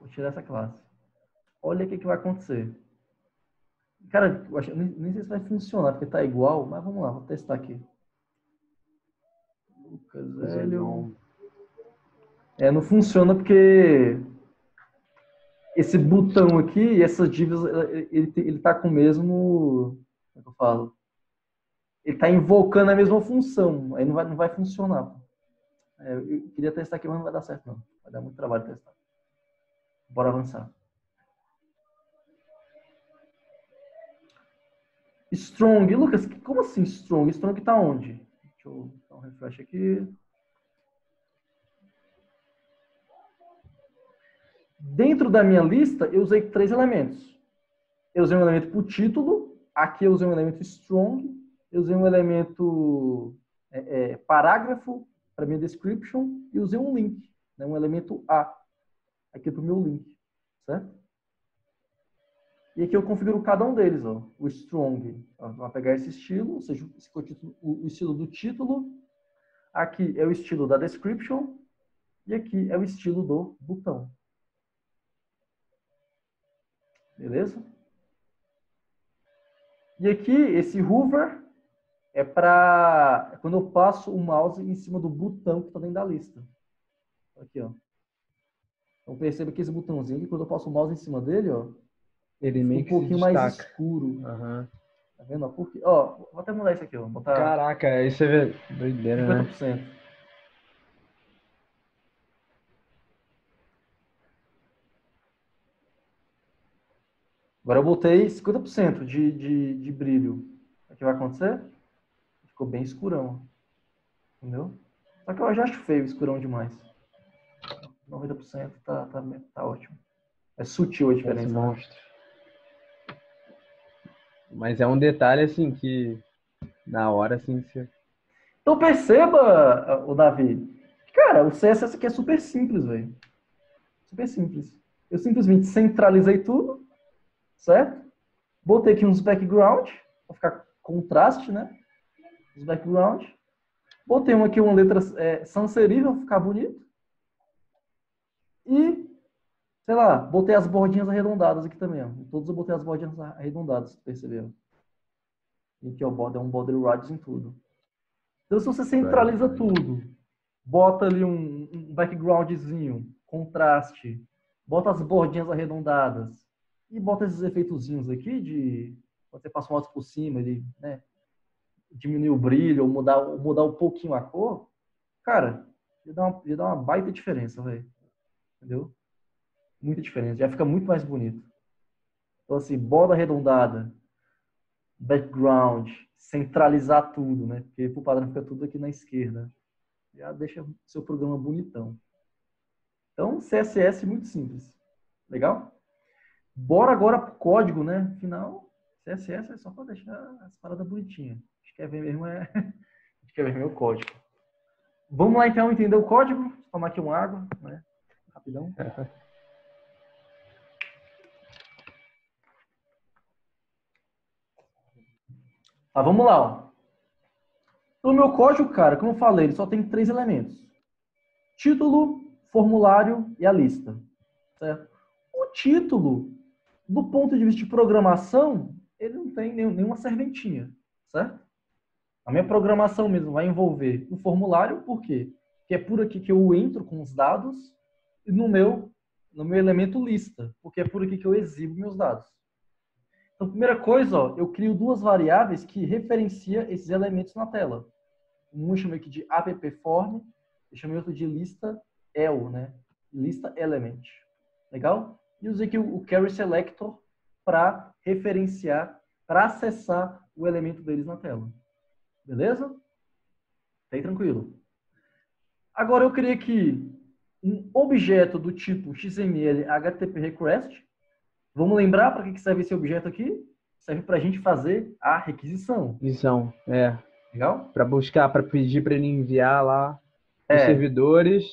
Vou tirar essa classe. Olha o que vai acontecer. Cara, nem sei se vai funcionar, porque tá igual, mas vamos lá, vou testar aqui. Lucas Hélio. Não funciona porque esse botão aqui, essas dívidas, ele tá com o mesmo. Como é que eu falo? Ele tá invocando a mesma função. Aí não vai funcionar. Eu queria testar aqui, mas não vai dar certo, não. Vai dar muito trabalho testar. Bora avançar. Strong. Lucas, como assim strong? Strong tá onde? Deixa eu dar um refresh aqui. Dentro da minha lista, eu usei 3 elementos. Eu usei um elemento para o título. Aqui eu usei um elemento strong. Eu usei um elemento parágrafo para minha description. E usei um link, né, um elemento A. Aqui para o meu link. Certo? E aqui eu configuro cada um deles. Ó. O strong vai pegar esse estilo, ou seja, o estilo do título. Aqui é o estilo da description. E aqui é o estilo do botão. Beleza? E aqui, esse hover é para quando eu passo o mouse em cima do botão que está dentro da lista. Aqui, ó. Então perceba que esse botãozinho aqui, quando eu passo o mouse em cima dele, ó, ele fica meio um que se pouquinho mais destaca. escuro. Uhum. Tá vendo? Porque, ó, vou até mudar isso aqui, ó. Vou botar Caraca, isso é doideira, né? 50%. Agora eu botei 50% de brilho. O que vai acontecer? Ficou bem escurão. Entendeu? Só que eu já acho feio escurão demais. 90% tá ótimo. É sutil a Esse diferença, né? monstro. Mas é um detalhe, assim, que na hora, assim, você... Então perceba, o Davi, cara, o CSS aqui é super simples, velho. Super simples. Eu simplesmente centralizei tudo, certo? Botei aqui uns background, para ficar contraste, né? Os background. Botei aqui uma letra sans serif, para ficar bonito. E, sei lá, botei as bordinhas arredondadas aqui também, ó. Em todos eu botei as bordinhas arredondadas, percebeu? E aqui, ó, é um border radius em tudo. Então, se você centraliza tudo, bota ali um backgroundzinho, contraste, bota as bordinhas arredondadas e bota esses efeitozinhos aqui de quando você passa um mouse por cima, ele, né, diminuir o brilho ou mudar um pouquinho a cor, cara, já dá uma baita diferença, velho. Entendeu? Muita diferença. Já fica muito mais bonito. Então, assim, borda arredondada, background, centralizar tudo, né? Porque pro padrão fica tudo aqui na esquerda. Já deixa o seu programa bonitão. Então, CSS muito simples. Legal? Bora agora pro código, né? Afinal, CSS é só para deixar as paradas bonitinhas. A gente quer ver mesmo a gente quer ver mesmo o código. Vamos lá então entender o código. Vou tomar aqui uma água, né? Rapidão. Tá, vamos lá, ó. O meu código, cara, como eu falei, ele só tem 3 elementos: título, formulário e a lista. Certo? O título, do ponto de vista de programação, ele não tem nenhuma serventinha, certo? A minha programação mesmo vai envolver o formulário, por quê? Porque é por aqui que eu entro com os dados e no meu elemento lista, porque é por aqui que eu exibo meus dados. Então, primeira coisa, ó, eu crio 2 variáveis que referenciam esses elementos na tela. Um eu chamei aqui de appform, eu chamei outro de lista el, né? Lista element. Legal? E usei aqui o carry selector para referenciar, para acessar o elemento deles na tela. Beleza? Tá aí tranquilo. Agora eu criei aqui um objeto do tipo XML HTTP request. Vamos lembrar para que serve esse objeto aqui? Serve para a gente fazer a requisição. Visão, é. Legal? Para buscar, para pedir para ele enviar lá os É. servidores.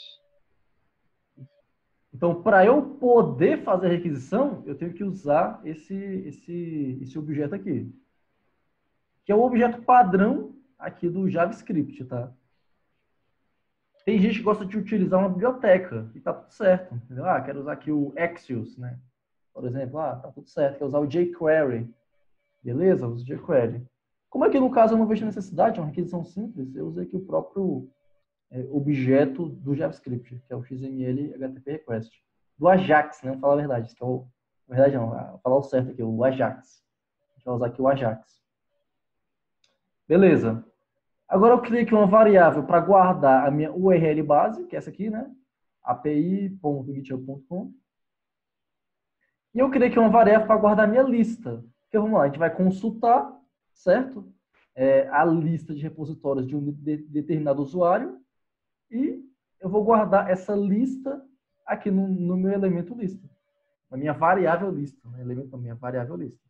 Então, para eu poder fazer a requisição, eu tenho que usar esse objeto aqui, que é o objeto padrão aqui do JavaScript, tá? Tem gente que gosta de utilizar uma biblioteca e tá tudo certo, entendeu? Ah, quero usar aqui o Axios, né? Por exemplo, tá tudo certo, quero usar o jQuery. Beleza? Eu uso jQuery. Como aqui no caso eu não vejo necessidade, é uma requisição simples, eu usei aqui o próprio objeto do JavaScript, que é o XML HTTP Request. Do Ajax, né? Vamos falar a verdade. Isso que é o... Na verdade não, vou falar o certo aqui, o Ajax. A gente vai usar aqui o Ajax. Beleza. Agora eu criei aqui uma variável para guardar a minha URL base, que é essa aqui, né? api.github.com. E eu criei aqui uma variável para guardar a minha lista. Porque vamos lá, a gente vai consultar, certo? A lista de repositórios de um determinado usuário e eu vou guardar essa lista aqui no meu elemento lista, na minha variável lista, né? Elemento da minha variável lista.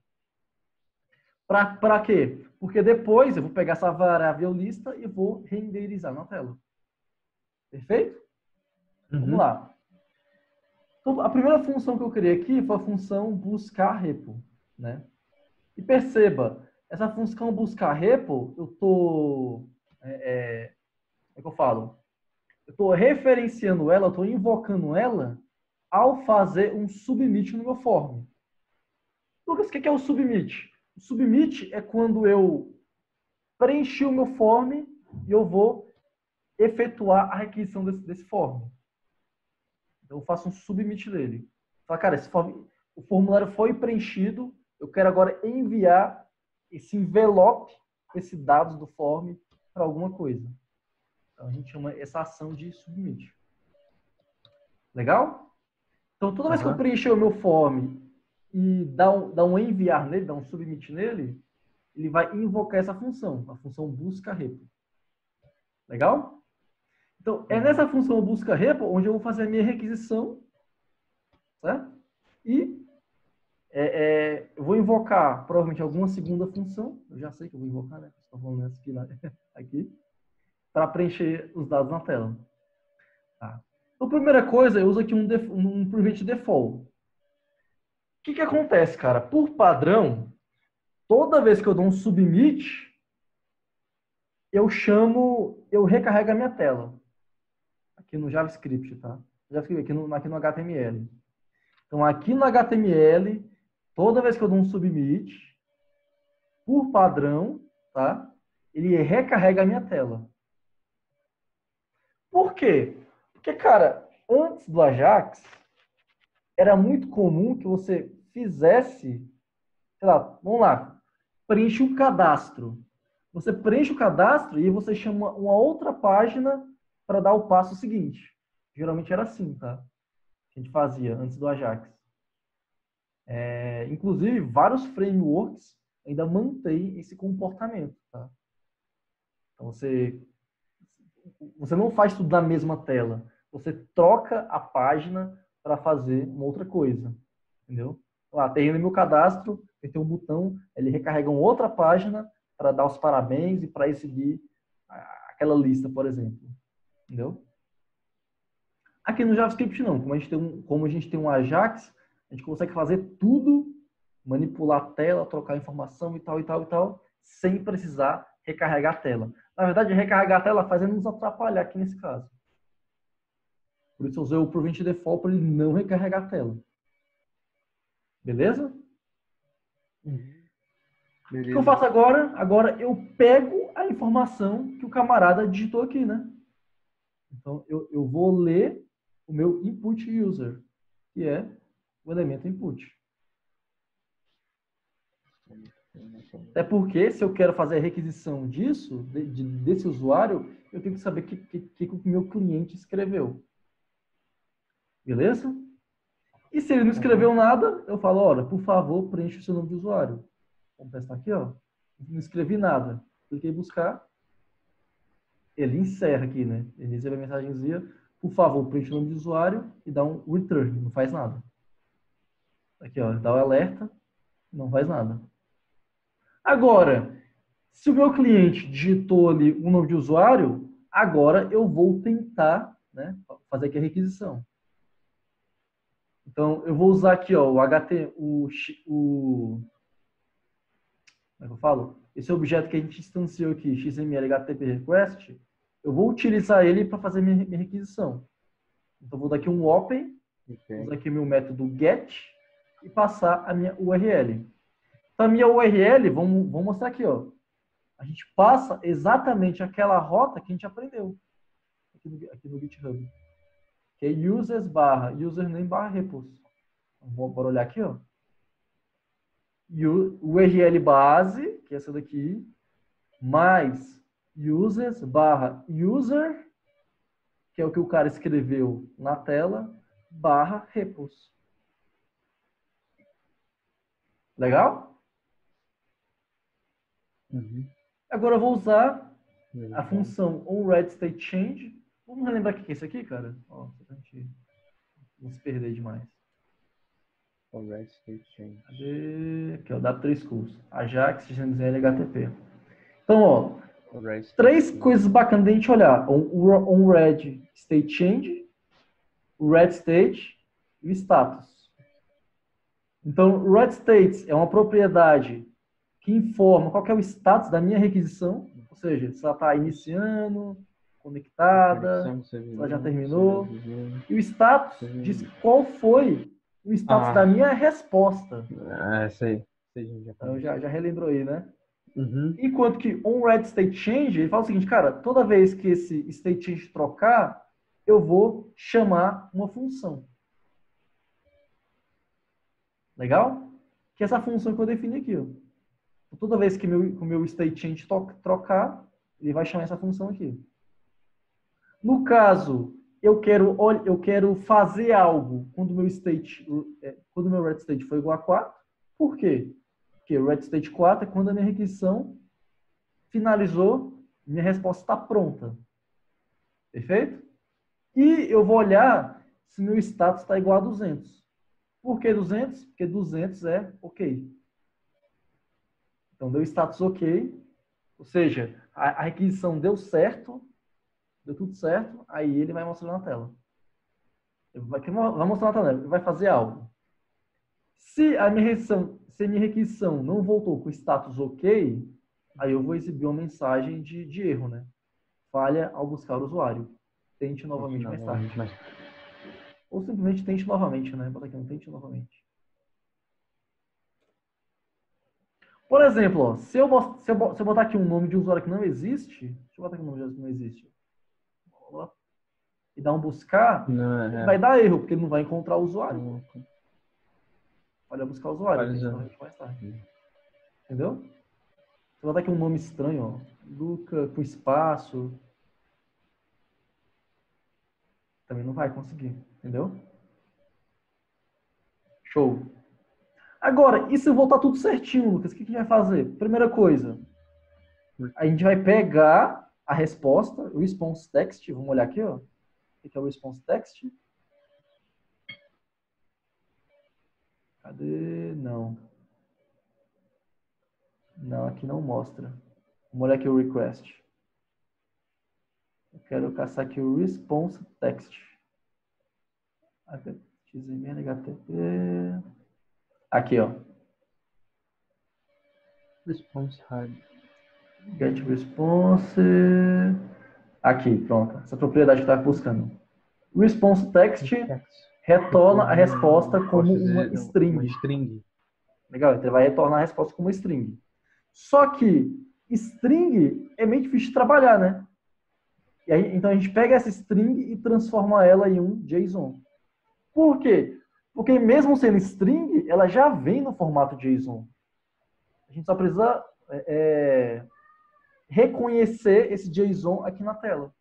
Para quê? Porque depois eu vou pegar essa variável lista e vou renderizar na tela. Perfeito? Vamos lá. Então, a primeira função que eu criei aqui foi a função buscar repo, né? E perceba, essa função buscar repo, eu estou... como é que eu falo? Eu estou referenciando ela, eu estou invocando ela ao fazer um submit no meu form. Lucas, o que é o submit? O submit é quando eu preenchi o meu form e eu vou efetuar a requisição desse form. Então, eu faço um submit dele. Fala, cara, o formulário foi preenchido, eu quero agora enviar esse envelope, esse dados do form para alguma coisa. Então, a gente chama essa ação de submit. Legal? Então, toda vez que eu preencher o meu form e dar um enviar nele, dar um submit nele, ele vai invocar essa função, a função busca repo. Legal? Então, é nessa função busca repo onde eu vou fazer a minha requisição, certo? E eu vou invocar provavelmente alguma segunda função, eu já sei que eu vou invocar, né? Estou falando aqui, aqui para preencher os dados na tela. Tá. Então, primeira coisa, eu uso aqui um prevent default. O que acontece, cara? Por padrão, toda vez que eu dou um submit, eu recarrego a minha tela. Aqui no JavaScript, tá? JavaScript, aqui no HTML. Então, aqui no HTML, toda vez que eu dou um submit, por padrão, tá? Ele recarrega a minha tela. Por quê? Porque, cara, antes do Ajax, era muito comum que você fizesse, sei lá, vamos lá, preenche um cadastro. Você preenche o cadastro e você chama uma outra página para dar o passo seguinte. Geralmente era assim, tá? Que a gente fazia antes do Ajax. Inclusive, vários frameworks ainda mantêm esse comportamento, tá? Então, você não faz tudo na mesma tela. Você troca a página para fazer uma outra coisa. Entendeu? Tem no meu cadastro, eu tenho um botão, ele recarrega uma outra página para dar os parabéns e para exibir aquela lista, por exemplo. Entendeu? Aqui no JavaScript não. Como a gente tem um Ajax, a gente consegue fazer tudo, manipular a tela, trocar informação e tal, e tal, e tal, sem precisar recarregar a tela. Na verdade, recarregar a tela faz ele nos atrapalhar aqui nesse caso. Por isso eu usei o prevent default para ele não recarregar a tela. Beleza? O que eu faço agora? Agora eu pego a informação que o camarada digitou aqui, né? Então eu vou ler o meu input user, que é o elemento input. Até porque, se eu quero fazer a requisição disso, desse usuário, eu tenho que saber o que o meu cliente escreveu. Beleza? E se ele não escreveu nada, eu falo, olha, por favor, preencha o seu nome de usuário. Vamos testar aqui, ó. Não escrevi nada. Cliquei em buscar. Ele encerra aqui, né? Ele recebe a mensagenzinha, por favor, preencha o nome de usuário e dá um return. Não faz nada. Aqui, ó, dá o alerta, não faz nada. Agora, se o meu cliente digitou ali o nome de usuário, agora eu vou tentar, né, fazer aqui a requisição. Então, eu vou usar aqui, ó, como é que eu falo? Esse objeto que a gente instanciou aqui, XML HTTP Request, eu vou utilizar ele para fazer minha requisição. Então, vou dar aqui um open, Ok. usar aqui o meu método get e passar a minha URL. Então, a minha URL, vamos mostrar aqui, ó. A gente passa exatamente aquela rota que a gente aprendeu aqui no GitHub. Que é users barra username barra repos. Vamos olhar aqui, ó. URL base, que é essa daqui, mais users barra user, que é o que o cara escreveu na tela, barra repos. Legal? Uhum. Agora eu vou usar a função onRedStateChange. Vamos relembrar o que é isso aqui, cara? Ó, pra gente não se perder demais. onRedStateChange. Cadê? Aqui, ó, W3 Schools. Ajax, GNZL, HTTP. Então, ó, onRedStateChange. três coisas bacanas da gente olhar. onRedStateChange, o RedState e o status. Então, o RedState é uma propriedade que informa qual que é o status da minha requisição, ou seja, se ela está iniciando, conectada, se ela já terminou. E o status diz qual foi o status da minha resposta. Essa aí. Então, já relembrou aí, né? Uhum. Enquanto que onRedStateChange, ele fala o seguinte, cara, toda vez que esse stateChange trocar, eu vou chamar uma função. Legal? Que é essa função que eu defini aqui, ó. Toda vez que o meu stateChange trocar, ele vai chamar essa função aqui. No caso, eu quero fazer algo quando o meu RedState for igual a 4. Por quê? Porque o RedState 4 é quando a minha requisição finalizou, minha resposta está pronta. Perfeito? E eu vou olhar se meu status está igual a 200. Por que 200? Porque 200 é ok. Então, deu status ok, ou seja, a requisição deu certo, deu tudo certo, aí ele vai mostrar na tela. Ele vai mostrar na tela, ele vai fazer algo. Se a minha requisição não voltou com status ok, aí eu vou exibir uma mensagem de erro, né? Falha ao buscar o usuário. Tente novamente mais tarde. Ou simplesmente tente novamente, né? Bota aqui um tente novamente. Por exemplo, ó, se eu botar aqui um nome de usuário que não existe, deixa eu botar aqui um nome de usuário que não existe. E dar um buscar, ele vai dar erro, porque ele não vai encontrar o usuário. Olha, buscar o usuário, tente novamente mais tarde. Entendeu? Se eu botar aqui um nome estranho, ó, Luca com espaço, também não vai conseguir, entendeu? Show. Agora, e se voltar tudo certinho, Lucas, o que a gente vai fazer? Primeira coisa, a gente vai pegar a resposta, o response text, vamos olhar aqui, ó. O que é o response text? Cadê? Não. Não, aqui não mostra. Vamos olhar aqui o request. Eu quero caçar aqui o response text. XML, HTTP. Aqui, ó. Response hard. Get response. Aqui, pronto. Essa propriedade que eu estava buscando. Response text retorna a resposta como uma string. Legal, então ele vai retornar a resposta como string. Só que string é meio difícil de trabalhar, né? E aí, então a gente pega essa string e transforma ela em um JSON. Por quê? Porque mesmo sendo string, ela já vem no formato JSON. A gente só precisa reconhecer esse JSON aqui na tela.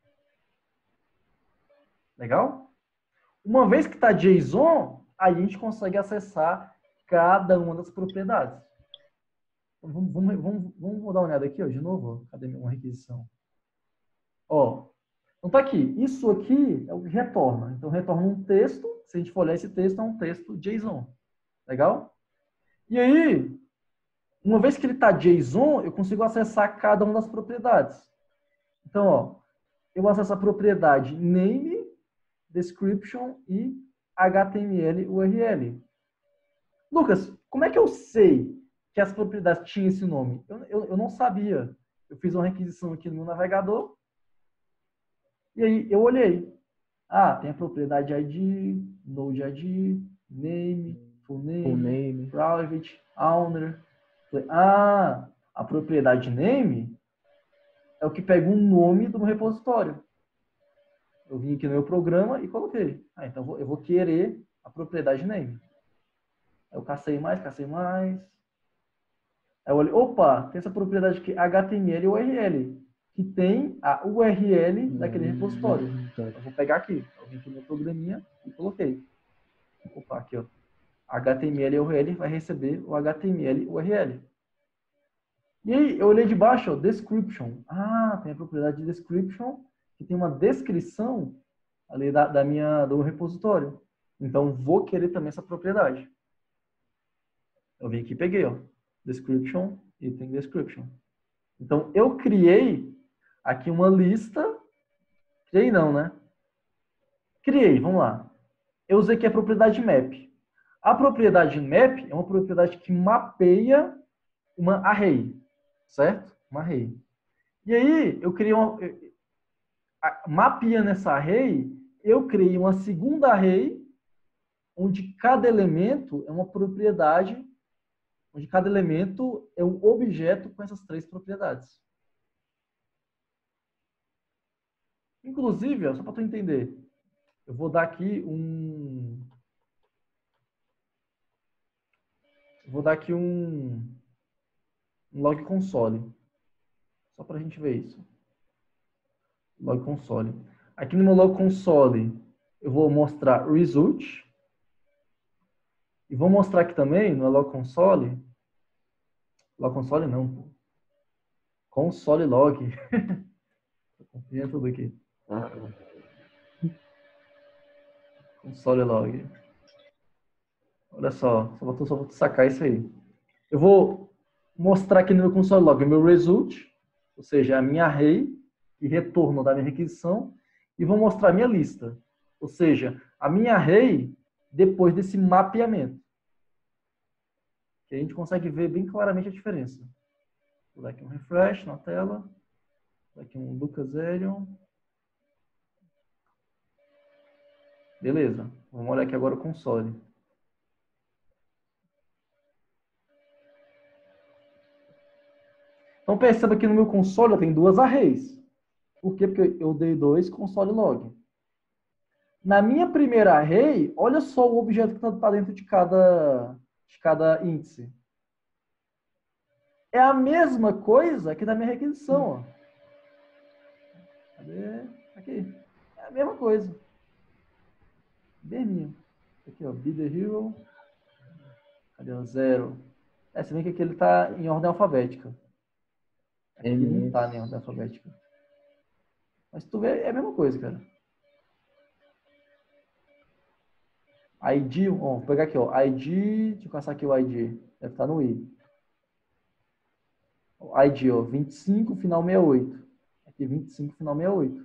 Legal? Uma vez que está JSON, aí a gente consegue acessar cada uma das propriedades. Então, vamos dar uma olhada aqui, ó, de novo. Cadê uma requisição? Ó, então tá aqui. Isso aqui é o que retorna. Então retorna um texto. Se a gente for olhar esse texto, é um texto JSON. Legal? E aí, uma vez que ele está JSON, eu consigo acessar cada uma das propriedades. Então, ó, eu acesso a propriedade name, description e HTML URL. Lucas, como é que eu sei que as propriedades tinham esse nome? Eu não sabia. Eu fiz uma requisição aqui no meu navegador E aí eu olhei. Ah, tem a propriedade ID, Node ID, Name, Full Full Name, name. Private, Owner. Falei, ah, a propriedade Name é o que pega um nome do meu repositório. Eu vim aqui no meu programa e coloquei. Ah, então eu vou querer a propriedade Name. Aí eu cacei mais, cacei mais. Aí eu olhei, opa, tem essa propriedade aqui, HTML e URL, que tem a URL daquele repositório. Eu vou pegar aqui. Eu vim aqui no meu programinha e coloquei. Opa, aqui, ó. HTML e URL vai receber o HTML e URL. E aí, eu olhei de baixo, ó, description. Ah, tem a propriedade de description, que tem uma descrição ali do repositório. Então, vou querer também essa propriedade. Eu vim aqui e peguei, ó, description, item description. Então, eu criei aqui uma lista. Criei não, né? Criei, vamos lá. Eu usei aqui a propriedade map. A propriedade map é uma propriedade que mapeia uma array, certo? Uma array. E aí, eu criei mapeando essa array, eu criei uma segunda array, onde cada elemento é uma propriedade, onde cada elemento é um objeto com essas três propriedades. Inclusive, ó, só para tu entender, eu vou dar aqui um log console, só para a gente ver isso. Log console. Aqui no meu log console, eu vou mostrar result. E vou mostrar aqui também no log console. Log console não. Console log. Tô confundindo tudo aqui. Console log. Olha só vou sacar isso aí. Eu vou mostrar aqui no meu console log o meu result, ou seja, a minha array, que retorno da minha requisição, e vou mostrar a minha lista, ou seja, a minha array depois desse mapeamento. Que a gente consegue ver bem claramente a diferença. Vou dar aqui um refresh na tela. Vou dar aqui um Lucas Helion. Beleza. Vamos olhar aqui agora o console. Então perceba que no meu console eu tenho duas arrays. Por quê? Porque eu dei 2 console log. Na minha primeira array, olha só o objeto que está dentro de cada índice. É a mesma coisa que na minha requisição. Ó. Cadê? Aqui. É a mesma coisa. Mesminho. Aqui, ó. Be the hero. Cadê o 0? Você vê que aqui ele está em ordem alfabética. Aqui ele não está em ordem alfabética. Mas tu vê, é a mesma coisa, cara. ID, ó, vou pegar aqui, ó. ID, deixa eu caçar aqui o ID. Deve estar no I. ID, ó, 25, final 68. Aqui, 25, final 68.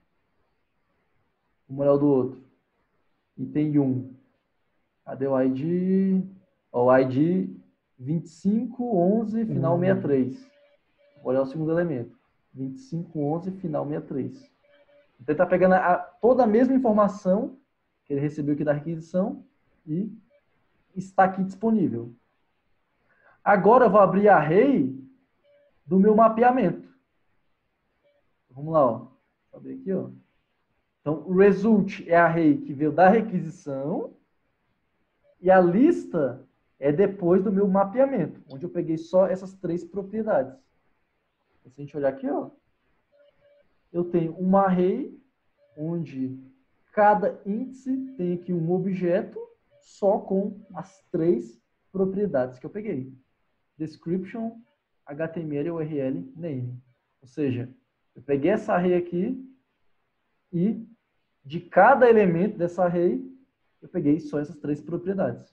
Vamos olhar o do outro. Item 1. Cadê o ID? Ó, o ID 25, 11, final 63. Vou olhar o segundo elemento. 25, 11, final 63. Então, ele está pegando toda a mesma informação que ele recebeu aqui da requisição e está aqui disponível. Agora eu vou abrir a array do meu mapeamento. Vamos lá, ó. Vou abrir aqui, ó. Então, o result é a array que veio da requisição e a lista é depois do meu mapeamento, onde eu peguei só essas três propriedades. Se a gente olhar aqui, ó, eu tenho uma array onde cada índice tem aqui um objeto só com as três propriedades que eu peguei. Description, HTML, URL, name. Ou seja, eu peguei essa array aqui e de cada elemento dessa array eu peguei só essas três propriedades.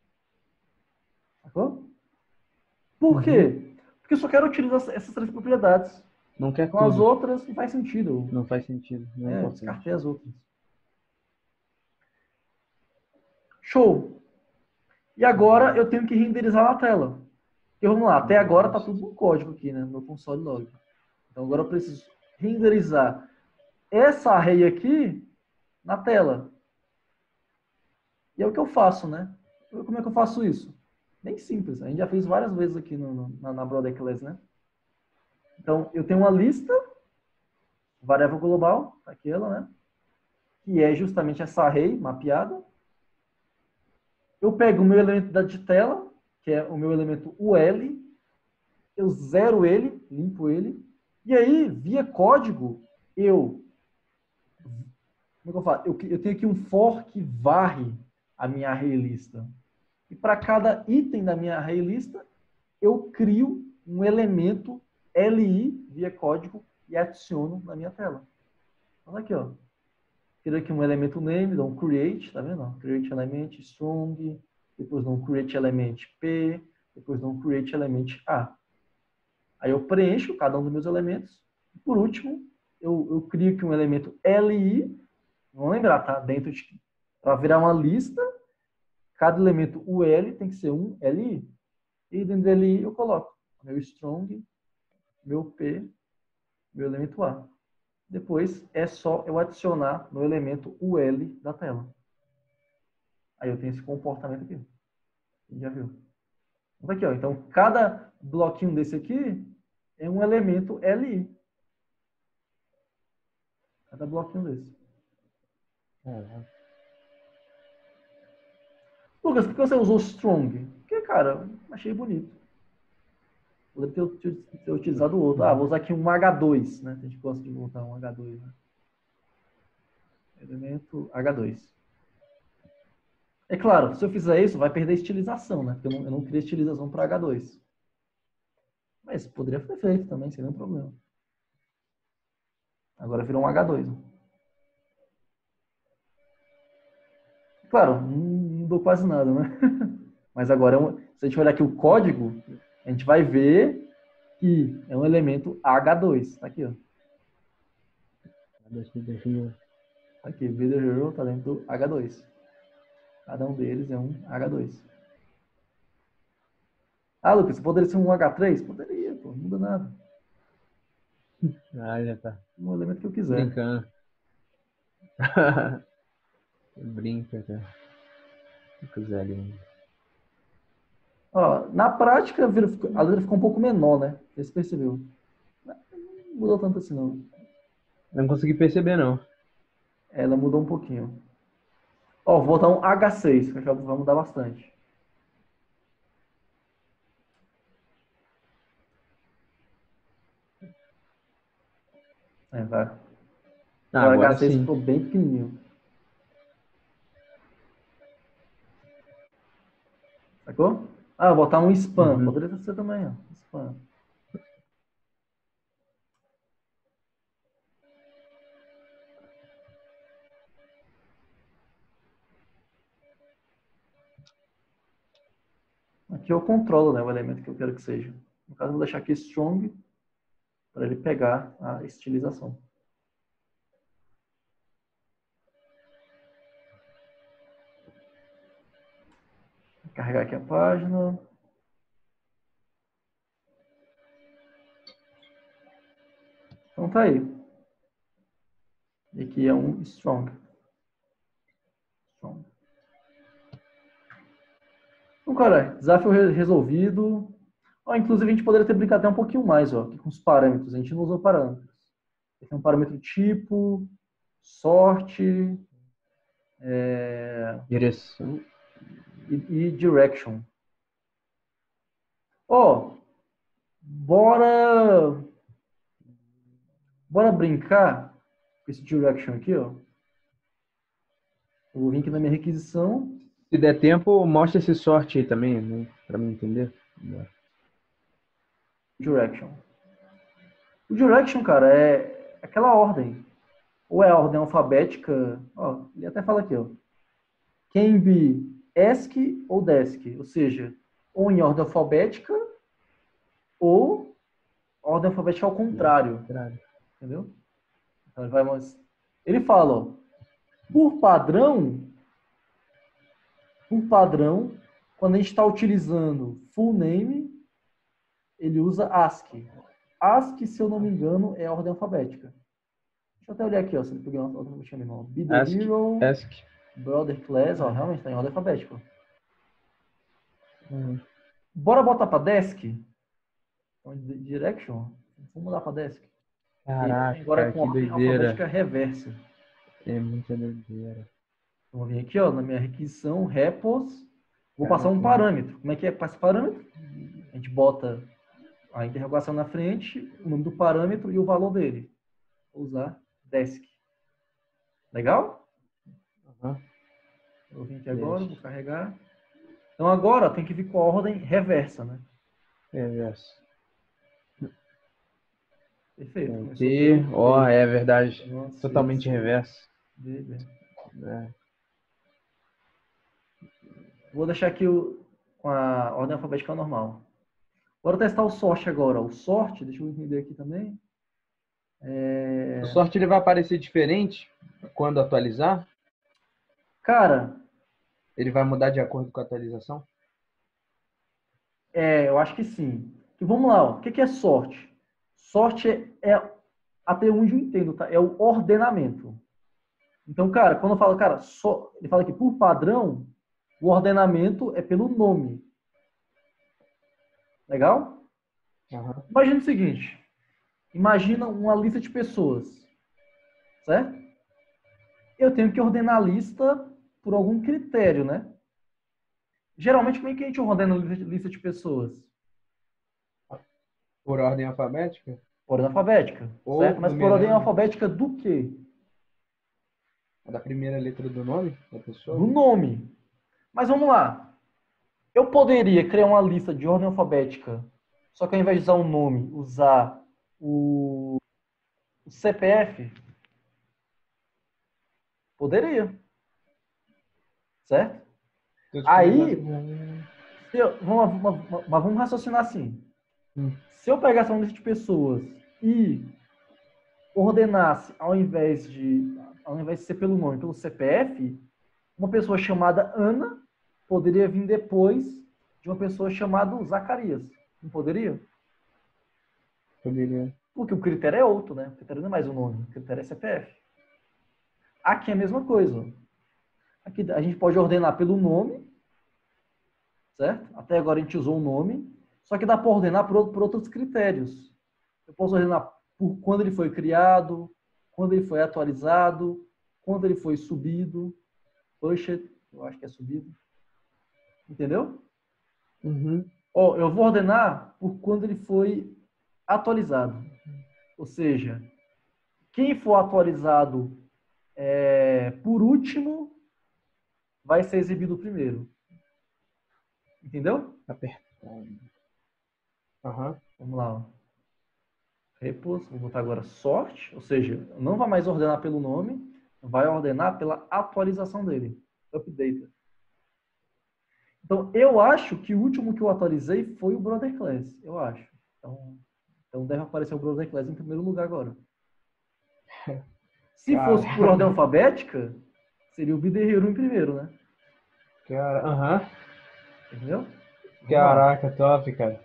Sacou? Por quê? Porque eu só quero utilizar essas três propriedades. Não quer Com as tudo. outras não faz sentido. Não faz sentido. Não é Eu importante. descartei as outras. Show! E agora eu tenho que renderizar na tela. E vamos lá, até agora está tudo no código aqui, né? No console log. Então agora eu preciso renderizar essa array aqui na tela. E é o que eu faço, né? Como é que eu faço isso? Bem simples. A gente já fez várias vezes aqui na Brother Class, né? Então, eu tenho uma lista, variável global, aquela, né? Que é justamente essa array mapeada. Eu pego o meu elemento de tela, que é o meu elemento UL, eu zero ele, limpo ele, e aí, via código, como é que eu faço? Eu tenho aqui um for que varre a minha array lista. E para cada item da minha array lista, eu crio um elemento LI via código e adiciono na minha tela. Olha aqui, ó. Crio aqui um elemento name, dou um create, tá vendo? Create element strong, depois dou um create element P, depois dou um create element A. Aí eu preencho cada um dos meus elementos. E por último, eu crio aqui um elemento LI, vamos lembrar, tá? Dentro de, para virar uma lista, cada elemento UL tem que ser um LI. E dentro do LI eu coloco meu strong, meu P, meu elemento A. Depois é só eu adicionar no elemento UL da tela. Aí eu tenho esse comportamento aqui. Já viu? Então, aqui, ó. Então, cada bloquinho desse aqui é um elemento LI. Cada bloquinho desse. Lucas, por que você usou strong? Porque, cara, achei bonito. Poderia ter utilizado o outro. Ah, vou usar aqui um H2, né? A gente gosta de botar um H2, né? Elemento H2. É claro, se eu fizer isso, vai perder a estilização, né? Porque eu não criei estilização para H2. Mas poderia ser feito também, sem nenhum problema. Agora virou um H2. Né? Claro, não mudou quase nada, né? Mas agora, se a gente olhar aqui o código, a gente vai ver que é um elemento H2. Tá aqui, ó. Tá aqui, Video Hero tá dentro do H2. Cada um deles é um H2. Ah, Lucas, poderia ser um H3? Poderia, pô, não muda nada. Ah, já tá. Um elemento que eu quiser. Brincando. Brinca, cara. Se quiser ali. Ó, na prática, a letra ficou um pouco menor, né? Você percebeu? Não mudou tanto assim, não. Não consegui perceber, não. Ela mudou um pouquinho. Ó, vou botar um H6, que vai mudar bastante. Vai. Agora Agora H6 sim. ficou bem pequenininho. Sacou? Ah, vou botar um spam. Poderia ser também, ó. Spam. Aqui eu controlo, né, o elemento que eu quero que seja. No caso, eu vou deixar aqui strong para ele pegar a estilização. Vou carregar aqui a página. Então tá aí. E aqui é um strong. Então, cara, desafio resolvido. Ó, inclusive, a gente poderia ter brincado até um pouquinho mais, ó, aqui com os parâmetros. A gente não usou parâmetros. Tem um parâmetro tipo, sorte, Direção. e direction. Ó, bora brincar com esse direction aqui, ó. Eu vou vir aqui na minha requisição. Se der tempo, mostra esse sorte aí também, né? Pra mim entender. Direction. O direction, cara, é aquela ordem. Ou é a ordem alfabética. Ó, ele até fala aqui, ó. Can be ESC ou DESC. Ou seja, ou em ordem alfabética ou ordem alfabética ao contrário. Entendeu? Então ele vai mais. Ele fala, ó, por padrão, quando a gente está utilizando full name, ele usa ASCII. ASCII, se eu não me engano, é a ordem alfabética. Deixa eu até olhar aqui, ó, se ele pegou outra notinha ali, ó. Be the Ask, Hero, ask. Brother Class, ó, realmente tá em ordem alfabética. Hum. Bora botar pra Desk? Então, Direction. Vamos mudar pra Desk. E aí, Caraca, agora cara, com que ordem doideira. alfabética reversa. É muita doideira. Então, vou vir aqui, ó, na minha requisição, repos. Vou passar um Caraca, parâmetro. Como é que é esse parâmetro? A gente bota a interrogação na frente, o nome do parâmetro e o valor dele. Vou usar desk. Legal? uhum. Eu vim aqui agora, vou Desk. carregar. Então agora tem que vir com a ordem reversa, né? Reverso. Perfeito. Começou T, pelo ó, B. é verdade. Então, C, Totalmente C, reverso. D, B. É. Vou deixar aqui com a ordem alfabética normal. Bora testar o sort agora. O sort, deixa eu entender aqui também. O sorte ele vai aparecer diferente quando atualizar? Cara, Ele vai mudar de acordo com a atualização? eu acho que sim. E vamos lá, ó. O que é sorte? Sorte até onde eu entendo, tá? É o ordenamento. Então, cara, quando eu falo, cara, ele fala aqui, por padrão, o ordenamento é pelo nome. Legal? Uhum. Imagina o seguinte. Imagina uma lista de pessoas. Certo? Eu tenho que ordenar a lista por algum critério, né? Geralmente, como é que a gente ordena a lista de pessoas? Por ordem alfabética? Por ordem alfabética, certo? Ou Mas por ordem numerando alfabética do quê? da primeira letra do nome da pessoa? Do nome. Mas vamos lá. Eu poderia criar uma lista de ordem alfabética, só que ao invés de usar o nome, usar o CPF? Poderia, certo? Aí, vamos raciocinar assim. Se eu pegasse uma lista de pessoas e ordenasse, ao invés de ser pelo nome, pelo CPF, uma pessoa chamada Ana poderia vir depois de uma pessoa chamada Zacarias. Não poderia? Poderia. Porque o critério é outro, né? O critério não é mais o nome, o critério é CPF. Aqui é a mesma coisa. Aqui a gente pode ordenar pelo nome, certo? Até agora a gente usou o nome, só que dá para ordenar por outros critérios. Eu posso ordenar por quando ele foi criado, quando ele foi atualizado, quando ele foi subido, pushed, eu acho que é subido. Entendeu? Uhum. Ó, eu vou ordenar por quando ele foi atualizado. Ou seja, quem for atualizado por último vai ser exibido primeiro. Entendeu? Apertado. Uhum. Vamos lá. Ó. Repos, vou botar agora sorte, ou seja, não vai mais ordenar pelo nome, vai ordenar pela atualização dele. Update. Então, eu acho que o último que eu atualizei foi o Brother Class. Eu acho. Então deve aparecer o Brother Class em primeiro lugar agora. Se fosse por ordem Cara. alfabética, seria o Biderreiro em primeiro, né? Aham. Entendeu? Vamos lá. Caraca, top, cara.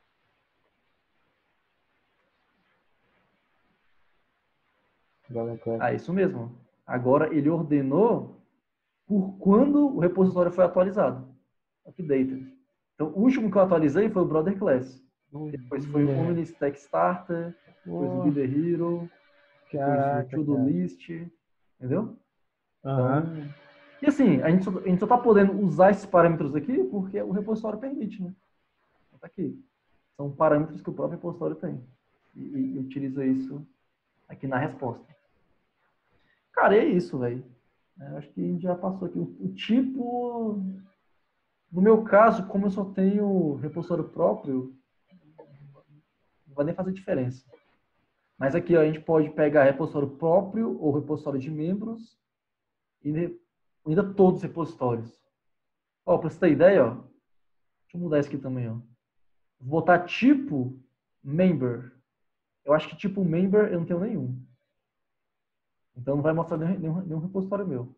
Isso mesmo. Agora ele ordenou por quando o repositório foi atualizado. Updated. Então, o último que eu atualizei foi o Brother Class. Depois foi o Omni Stack Starter, depois o Be The Hero, depois o Caraca, To-Do cara. List, entendeu? Aham. Então, e assim, a gente só está podendo usar esses parâmetros aqui porque o repositório permite, né? Tá aqui. São parâmetros que o próprio repositório tem. E utiliza isso aqui na resposta. Cara, é isso, velho. Acho que a gente já passou aqui. O tipo, no meu caso, como eu só tenho repositório próprio, não vai nem fazer diferença. Mas aqui ó, a gente pode pegar repositório próprio ou repositório de membros e ainda todos os repositórios. Ó, para você ter ideia, ó, deixa eu mudar isso aqui também. Ó. Vou botar tipo member. Eu acho que tipo member eu não tenho nenhum. Então não vai mostrar nenhum repositório meu.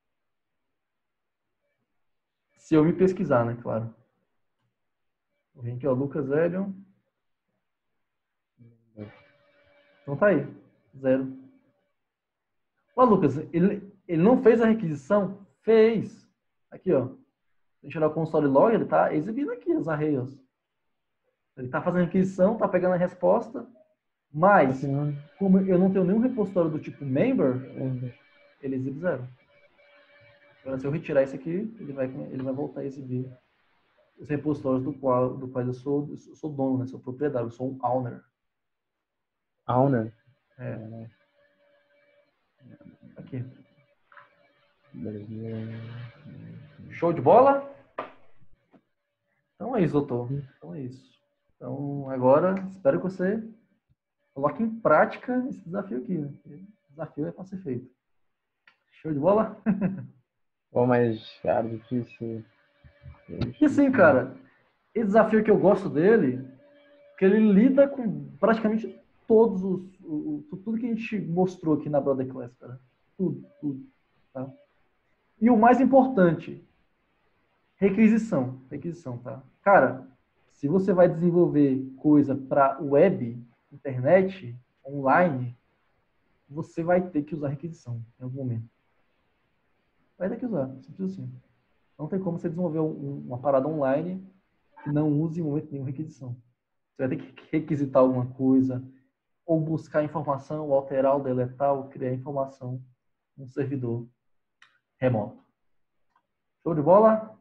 Se eu me pesquisar, né, claro. Vou vir aqui, ó, Lucas Hélio. Então tá aí. 0. Ó, Lucas, ele não fez a requisição? Fez. Aqui, ó. Se a gente olhar o console log, ele tá exibindo aqui os arreios. Ele tá fazendo a requisição, tá pegando a resposta, mas, como eu não tenho nenhum repositório do tipo member, ele exibe zero. Agora, se eu retirar isso aqui, ele vai voltar a exibir os repositórios do qual eu sou dono, né? Sou proprietário, eu sou um owner. Owner? É. Aqui. Show de bola? Então é isso, doutor. Então é isso. Então, agora, espero que você coloque em prática esse desafio aqui. Né? O desafio é para ser feito. Show de bola? Pô, mas, cara, difícil. E sim, cara, esse desafio que eu gosto dele, que ele lida com praticamente todos tudo que a gente mostrou aqui na Brother Class, cara. Tudo, tudo. Tá? E o mais importante, requisição. Requisição, tá? Cara, se você vai desenvolver coisa para web, internet, online, você vai ter que usar requisição em algum momento. Vai ter que usar, simples assim. Não tem como você desenvolver uma parada online que não use em momento nenhum requisição. Você vai ter que requisitar alguma coisa, ou buscar informação, ou alterar ou deletar, ou criar informação num servidor remoto. Show de bola?